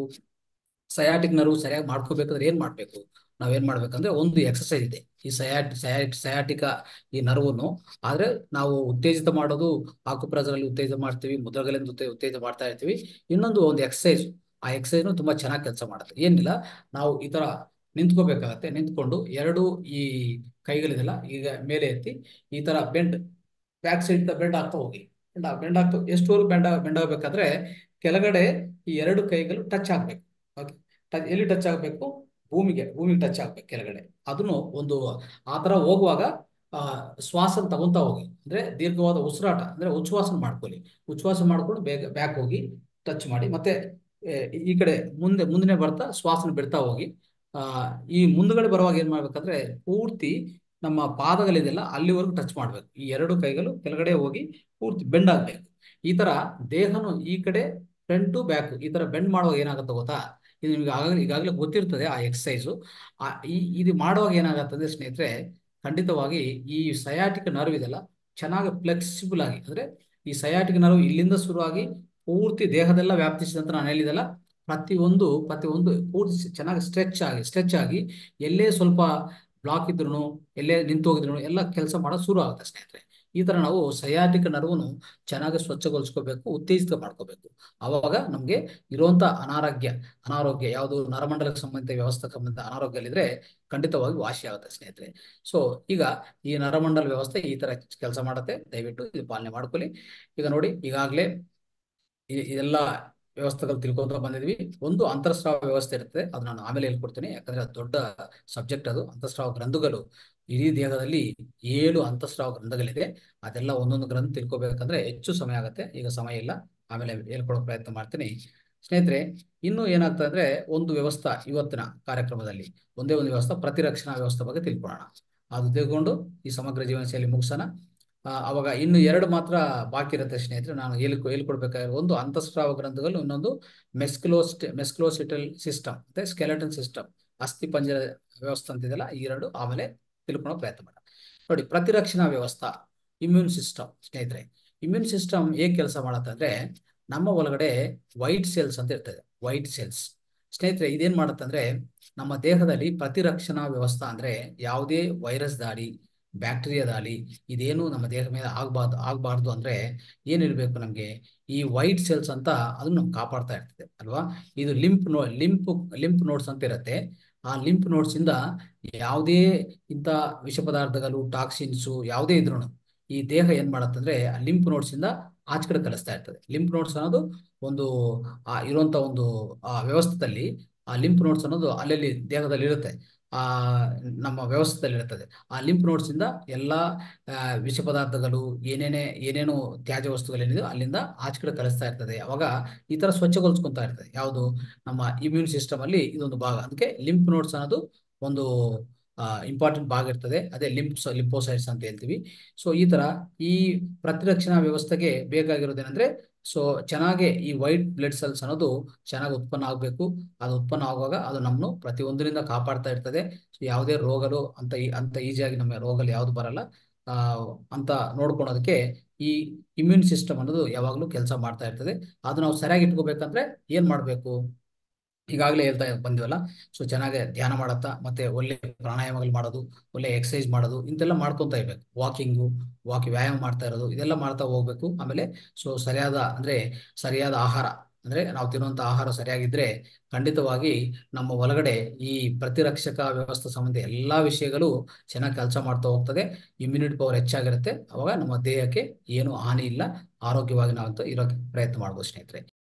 [SPEAKER 1] ಸಯಾಟಿಕ್ ನರ್ವ್ ಸರಿಯಾಗಿ ಮಾಡ್ಕೋಬೇಕಾದ್ರೆ ಏನ್ ಮಾಡ್ಬೇಕು, ನಾವೇನ್ ಮಾಡ್ಬೇಕಂದ್ರೆ ಒಂದು ಎಕ್ಸಸೈಸ್ ಇದೆ ಈ ಸಯಾಟ್ ಸಯಾಟ್ ಸಯಾಟಿಕ ಈ ನರ್ವನ್ನು. ಆದ್ರೆ ನಾವು ಉತ್ತೇಜಿತ ಮಾಡೋದು ಆಕುಪ್ರೆಷರ್ ಅಲ್ಲಿ ಉತ್ತೇಜಿತ ಮಾಡ್ತೀವಿ, ಮುದ್ರಗಳಿಂದ ಉತ್ತೇ ಉತ್ತೇಜಿತ ಮಾಡ್ತಾ ಇರ್ತೀವಿ. ಇನ್ನೊಂದು ಒಂದು ಎಕ್ಸಸೈಸ್, ಆ ಎಕ್ಸಸೈಸ್ ತುಂಬಾ ಚೆನ್ನಾಗಿ ಕೆಲಸ ಮಾಡುತ್ತೆ. ಏನಿಲ್ಲ, ನಾವು ಈ ತರ ನಿಂತ್ಕೋಬೇಕಾಗತ್ತೆ, ನಿಂತ್ಕೊಂಡು ಎರಡು ಈ ಕೈಗಳಿದೆಲ್ಲ ಈಗ ಮೇಲೆ ಎತ್ತಿ ಈ ತರ ಬೆಂಡ್, ಬ್ಯಾಕ್ ಸೈಡ್ ಬೆಂಡ್ ಆಗ್ತಾ ಹೋಗಿ, ಬೆಂಡ್ ಬೆಂಡ್ ಆಗ್ತಾ ಎಷ್ಟುವರೆಗೂ ಬೆಂಡ್ ಬೆಂಡ್ ಆಗ್ಬೇಕಾದ್ರೆ ಕೆಳಗಡೆ ಈ ಎರಡು ಕೈಗಳು ಟಚ್ ಆಗ್ಬೇಕು. ಓಕೆ, ಟಚ್ ಎಲ್ಲಿ ಟಚ್ ಆಗ್ಬೇಕು, ಭೂಮಿಗೆ ಭೂಮಿಗೆ ಟಚ್ ಆಗ್ಬೇಕು ಕೆಳಗಡೆ. ಅದನ್ನು ಒಂದು ಆ ತರ ಹೋಗುವಾಗ ಆ ಶ್ವಾಸ ತಗೊಂತಾ ಹೋಗಿ, ಅಂದ್ರೆ ದೀರ್ಘವಾದ ಉಸಿರಾಟ ಅಂದ್ರೆ ಉಚ್ಛ್ವಾಸ ಮಾಡ್ಕೊಳ್ಳಿ. ಉಚ್ಛ್ವಾಸ ಮಾಡ್ಕೊಂಡು ಬೇಗ ಬ್ಯಾಕ್ ಹೋಗಿ ಟಚ್ ಮಾಡಿ, ಮತ್ತೆ ಆ, ಈ ಕಡೆ ಮುಂದೆ ಮುಂದೆ ಬರ್ತಾ ಶ್ವಾಸನ ಬಿಡ್ತಾ ಹೋಗಿ. ಆ ಈ ಮುಂದ್ಗಡೆ ಬರುವಾಗ ಏನ್ ಮಾಡ್ಬೇಕಂದ್ರೆ ಪೂರ್ತಿ ನಮ್ಮ ಪಾದಗಳಿದೆಲ್ಲ ಅಲ್ಲಿವರೆಗೂ ಟಚ್ ಮಾಡ್ಬೇಕು. ಈ ಎರಡು ಕೈಗಳು ಕೆಳಗಡೆ ಹೋಗಿ ಪೂರ್ತಿ ಬೆಂಡ್ ಆಗ್ಬೇಕು. ಈ ತರ ದೇಹನು ಈ ಕಡೆ ಫ್ರಂಟ್ ಟು ಬ್ಯಾಕ್ ಈ ತರ ಬೆಂಡ್ ಮಾಡುವಾಗ ಏನಾಗುತ್ತೆ ಗೊತ್ತಾ, ಇದು ನಿಮ್ಗೆ ಆಗಾಗಲೇ ಈಗಾಗಲೇ ಗೊತ್ತಿರ್ತದೆ ಆ ಎಕ್ಸಸೈಸು. ಆ ಈ ಇದು ಮಾಡುವಾಗ ಏನಾಗತ್ತಂದ್ರೆ ಸ್ನೇಹಿತರೆ, ಖಂಡಿತವಾಗಿ ಈ ಸಯಾಟಿಕ್ ನರ್ವ್ ಇದೆಲ್ಲ ಚೆನ್ನಾಗಿ ಫ್ಲೆಕ್ಸಿಬಲ್ ಆಗಿ, ಅಂದ್ರೆ ಈ ಸಯಾಟಿಕ್ ನರ್ವ್ ಇಲ್ಲಿಂದ ಶುರುವಾಗಿ ಪೂರ್ತಿ ದೇಹದೆಲ್ಲ ವ್ಯಾಪ್ತಿಸಿದಂತ ನಾನು ಹೇಳಿದೆಲ್ಲ, ಪ್ರತಿಯೊಂದು ಪ್ರತಿಯೊಂದು ಪೂರ್ತಿ ಚೆನ್ನಾಗಿ ಸ್ಟ್ರೆಚ್ ಆಗಿ ಸ್ಟ್ರೆಚ್ ಆಗಿ ಎಲ್ಲೇ ಸ್ವಲ್ಪ ಬ್ಲಾಕ್ ಇದ್ರು, ಎಲ್ಲೇ ನಿಂತು ಹೋಗಿದ್ರು ಎಲ್ಲ ಕೆಲಸ ಮಾಡೋದು ಶುರು ಆಗುತ್ತೆ ಸ್ನೇಹಿತರೆ. ಈ ತರ ನಾವು ಸಯಾಟಿಕ್ ನರ್ವ್ನು ಚೆನ್ನಾಗಿ ಸ್ವಚ್ಛಗೊಳಿಸ್ಕೋಬೇಕು, ಉತ್ತೇಜಿತ ಮಾಡ್ಕೋಬೇಕು. ಅವಾಗ ನಮ್ಗೆ ಇರುವಂತ ಅನಾರೋಗ್ಯ ಅನಾರೋಗ್ಯ ಯಾವುದು ನರಮಂಡಲಕ್ಕೆ ಸಂಬಂಧಿತ ವ್ಯವಸ್ಥೆಗೆ ಸಂಬಂಧ ಅನಾರೋಗ್ಯ ಇದ್ರೆ ಖಂಡಿತವಾಗಿ ವಾಸಿ ಆಗುತ್ತೆ ಸ್ನೇಹಿತರೆ. ಸೊ ಈಗ ಈ ನರಮಂಡಲ ವ್ಯವಸ್ಥೆ ಈ ತರ ಕೆಲಸ ಮಾಡುತ್ತೆ, ದಯವಿಟ್ಟು ಇದು ಪಾಲನೆ ಮಾಡ್ಕೊಳ್ಳಿ. ಈಗ ನೋಡಿ, ಈಗಾಗಲೇ ಇದೆಲ್ಲ ವ್ಯವಸ್ಥೆಗಳು ತಿಳ್ಕೊಂತ ಬಂದಿದ್ವಿ. ಒಂದು ಅಂತರ್ಸ್ರಾವ ವ್ಯವಸ್ಥೆ ಇರ್ತದೆ, ಅದು ನಾನು ಆಮೇಲೆ ಹೇಳ್ಕೊಡ್ತೀನಿ, ಯಾಕಂದ್ರೆ ಅದು ದೊಡ್ಡ ಸಬ್ಜೆಕ್ಟ್. ಅದು ಅಂತರ್ಸ್ರಾವ ಗ್ರಂಥುಗಳು ಇಡೀ ದೇಹದಲ್ಲಿ ಏಳು ಅಂತರ್ಸ್ರಾವ ಗ್ರಂಥಗಳಿದೆ. ಅದೆಲ್ಲ ಒಂದೊಂದು ಗ್ರಂಥ ತಿಳ್ಕೊಬೇಕಂದ್ರೆ ಹೆಚ್ಚು ಸಮಯ ಆಗುತ್ತೆ, ಈಗ ಸಮಯ ಇಲ್ಲ, ಆಮೇಲೆ ಹೇಳ್ಕೊಡೋ ಪ್ರಯತ್ನ ಮಾಡ್ತೀನಿ ಸ್ನೇಹಿತರೆ. ಇನ್ನು ಏನಾಗ್ತದೆ ಅಂದ್ರೆ, ಒಂದು ವ್ಯವಸ್ಥೆ ಇವತ್ತಿನ ಕಾರ್ಯಕ್ರಮದಲ್ಲಿ ಒಂದೇ ಒಂದು ವ್ಯವಸ್ಥೆ ಪ್ರತಿರಕ್ಷಣಾ ವ್ಯವಸ್ಥೆ ಬಗ್ಗೆ ತಿಳ್ಕೊಳ್ಳೋಣ. ಅದು ತಿಳ್ಕೊಂಡು ಈ ಸಮಗ್ರ ಜೀವನ ಶೈಲಿ ಮುಗಿಸೋಣ. ಅವಾಗ ಇನ್ನು ಎರಡು ಮಾತ್ರ ಬಾಕಿ ಇರುತ್ತೆ ಸ್ನೇಹಿತರೆ, ನಾನು ಹೇಳಿ ಹೇಳ್ಕೊಡ್ಬೇಕಾಗಿರೋ ಒಂದು ಅಂತಸ್ರಾವ ಗ್ರಂಥಗಳು, ಇನ್ನೊಂದು ಮೆಸ್ಕ್ಲೋಸ್ಟ್ ಮೆಸ್ಕ್ಲೋಸಿಟಲ್ ಸಿಸ್ಟಮ್ ಮತ್ತೆ ಸ್ಕೆಲೆಟನ್ ಸಿಸ್ಟಮ್, ಅಸ್ಥಿ ಪಂಜರ ವ್ಯವಸ್ಥೆ ಅಂತಿದೆಯಲ್ಲ, ಈ ಎರಡು ಆಮೇಲೆ ತಿಳ್ಕೊಳ್ಳೋ ಪ್ರಯತ್ನ ಮಾಡೋಣ. ನೋಡಿ, ಪ್ರತಿರಕ್ಷಣಾ ವ್ಯವಸ್ಥೆ, ಇಮ್ಯೂನ್ ಸಿಸ್ಟಮ್ ಸ್ನೇಹಿತರೆ. ಇಮ್ಯೂನ್ ಸಿಸ್ಟಮ್ ಹೇಗೆ ಕೆಲಸ ಮಾಡುತ್ತೆ ಅಂದ್ರೆ, ನಮ್ಮ ಒಳಗಡೆ ವೈಟ್ ಸೆಲ್ಸ್ ಅಂತ ಇರ್ತದೆ, ವೈಟ್ ಸೆಲ್ಸ್ ಸ್ನೇಹಿತರೆ. ಇದೇನ್ ಮಾಡುತ್ತೆ ಅಂದ್ರೆ, ನಮ್ಮ ದೇಹದಲ್ಲಿ ಪ್ರತಿರಕ್ಷಣಾ ವ್ಯವಸ್ಥೆ ಅಂದ್ರೆ ಯಾವುದೇ ವೈರಸ್ ದಾಳಿ, ಬ್ಯಾಕ್ಟೀರಿಯಾ ದಾಳಿ ಇದೇನು ನಮ್ಮ ದೇಹದ ಮೇಲೆ ಆಗ್ಬಾರ್ದು ಆಗ್ಬಾರ್ದು ಅಂದ್ರೆ ಏನಿರ್ಬೇಕು ನಮ್ಗೆ, ಈ ವೈಟ್ ಸೆಲ್ಸ್ ಅಂತ ಅದನ್ನ ನಮ್ಗೆ ಕಾಪಾಡ್ತಾ ಇರ್ತದೆ ಅಲ್ವಾ. ಇದು lymph no lymph lymph nodes ಅಂತ ಇರುತ್ತೆ. ಆ ಲಿಂಪ್ ನೋಡ್ಸ್ ಇಂದ ಯಾವುದೇ ಇಂಥ ವಿಷ ಪದಾರ್ಥಗಳು, ಟಾಕ್ಸಿನ್ಸು ಯಾವುದೇ ಇದ್ರು ಈ ದೇಹ ಏನ್ ಮಾಡತ್ತಂದ್ರೆ ಆ ಲಿಂಪ್ ನೋಡ್ಸ್ ಇಂದ ಆಚೆ ಕಡೆ ಕಳಿಸ್ತಾ ಇರ್ತದೆ. ಲಿಂಪ್ ನೋಡ್ಸ್ ಅನ್ನೋದು ಒಂದು ಆ ಇರುವಂತ ಒಂದು ಆ ವ್ಯವಸ್ಥೆಯಲ್ಲಿ ಆ ಲಿಂಪ್ ನೋಡ್ಸ್ ಅನ್ನೋದು ಅಲ್ಲಲ್ಲಿ ದೇಹದಲ್ಲಿ ಇರುತ್ತೆ, ಆ ನಮ್ಮ ವ್ಯವಸ್ಥೆಯಲ್ಲಿ ಇರ್ತದೆ. ಆ ಲಿಂಪ್ ನೋಡ್ಸ್ ಇಂದ ಎಲ್ಲಾ ವಿಷ ಪದಾರ್ಥಗಳು, ಏನೇನೇ ಏನೇನು ತ್ಯಾಜ್ಯ ವಸ್ತುಗಳೇನಿದೆ ಅಲ್ಲಿಂದ ಆಚೆ ಕಡೆ ಕಳಿಸ್ತಾ ಇರ್ತದೆ. ಅವಾಗ ಈ ತರ ಸ್ವಚ್ಛಗೊಳಿಸ್ಕೊಂತಾ ಇರ್ತದೆ ಯಾವುದು ನಮ್ಮ ಇಮ್ಯೂನ್ ಸಿಸ್ಟಮ್ ಅಲ್ಲಿ ಇದೊಂದು ಭಾಗ. ಅದಕ್ಕೆ ಲಿಂಪ್ ನೋಡ್ಸ್ ಅನ್ನೋದು ಒಂದು ಇಂಪಾರ್ಟೆಂಟ್ ಭಾಗ ಇರ್ತದೆ, ಅದೇ ಲಿಂಪ್ಸ್ ಲಿಂಪೋಸೈಟ್ಸ್ ಅಂತ ಹೇಳ್ತೀವಿ. ಸೊ ಈ ತರ ಈ ಪ್ರತಿರಕ್ಷಣಾ ವ್ಯವಸ್ಥೆಗೆ ಬೇಕಾಗಿರೋದೇನೆಂದ್ರೆ, ಸೊ ಚೆನ್ನಾಗಿ ಈ ವೈಟ್ ಬ್ಲಡ್ ಸೆಲ್ಸ್ ಅನ್ನೋದು ಚೆನ್ನಾಗಿ ಉತ್ಪನ್ನ ಆಗಬೇಕು. ಅದು ಉತ್ಪನ್ನ ಆಗುವಾಗ ಅದು ನಮ್ಮನ್ನು ಪ್ರತಿಯೊಂದರಿಂದ ಕಾಪಾಡ್ತಾ ಇರ್ತದೆ. ಯಾವುದೇ ರೋಗಗಳು ಅಂತ ಅಂತ ಈಸಿಯಾಗಿ ನಮ್ಮ ರೋಗಗಳು ಯಾವ್ದು ಬರಲ್ಲ ಆ ಅಂತ ನೋಡ್ಕೊಳೋದಕ್ಕೆ ಈ ಇಮ್ಯೂನ್ ಸಿಸ್ಟಮ್ ಅನ್ನೋದು ಯಾವಾಗಲೂ ಕೆಲಸ ಮಾಡ್ತಾ ಇರ್ತದೆ. ಅದು ನಾವು ಸರಿಯಾಗಿ ಇಟ್ಕೋಬೇಕಂದ್ರೆ ಏನ್ ಮಾಡ್ಬೇಕು, ಈಗಾಗಲೇ ಹೇಳ್ತಾ ಬಂದಿವಲ್ಲ. ಸೊ ಚೆನ್ನಾಗಿ ಧ್ಯಾನ ಮಾಡತ್ತಾ, ಮತ್ತೆ ಒಳ್ಳೆ ಪ್ರಾಣಾಯಾಮಗಳು ಮಾಡೋದು, ಒಳ್ಳೆ ಎಕ್ಸಸೈಸ್ ಮಾಡೋದು, ಇಂತೆಲ್ಲ ಮಾಡ್ಕೊಂತ ಇರ್ಬೇಕು. ವಾಕಿಂಗು ವಾಕಿ ವ್ಯಾಯಾಮ ಮಾಡ್ತಾ ಇರೋದು, ಇದೆಲ್ಲ ಮಾಡ್ತಾ ಹೋಗ್ಬೇಕು. ಆಮೇಲೆ ಸೊ ಸರಿಯಾದ ಅಂದ್ರೆ ಸರಿಯಾದ ಆಹಾರ, ಅಂದ್ರೆ ನಾವು ತಿನ್ನುವಂತ ಆಹಾರ ಸರಿಯಾಗಿದ್ರೆ ಖಂಡಿತವಾಗಿ ನಮ್ಮ ಒಳಗಡೆ ಈ ಪ್ರತಿರಕ್ಷಕ ವ್ಯವಸ್ಥೆ ಸಂಬಂಧಿ ಎಲ್ಲಾ ವಿಷಯಗಳು ಚೆನ್ನಾಗಿ ಕೆಲಸ ಮಾಡ್ತಾ ಹೋಗ್ತದೆ. ಇಮ್ಯುನಿಟಿ ಪವರ್ ಹೆಚ್ಚಾಗಿರುತ್ತೆ. ಅವಾಗ ನಮ್ಮ ದೇಹಕ್ಕೆ ಏನು ಹಾನಿ ಇಲ್ಲ, ಆರೋಗ್ಯವಾಗಿ ನಾವು ಇರೋಕೆ ಪ್ರಯತ್ನ ಮಾಡ್ಬೋದು ಸ್ನೇಹಿತರೆ.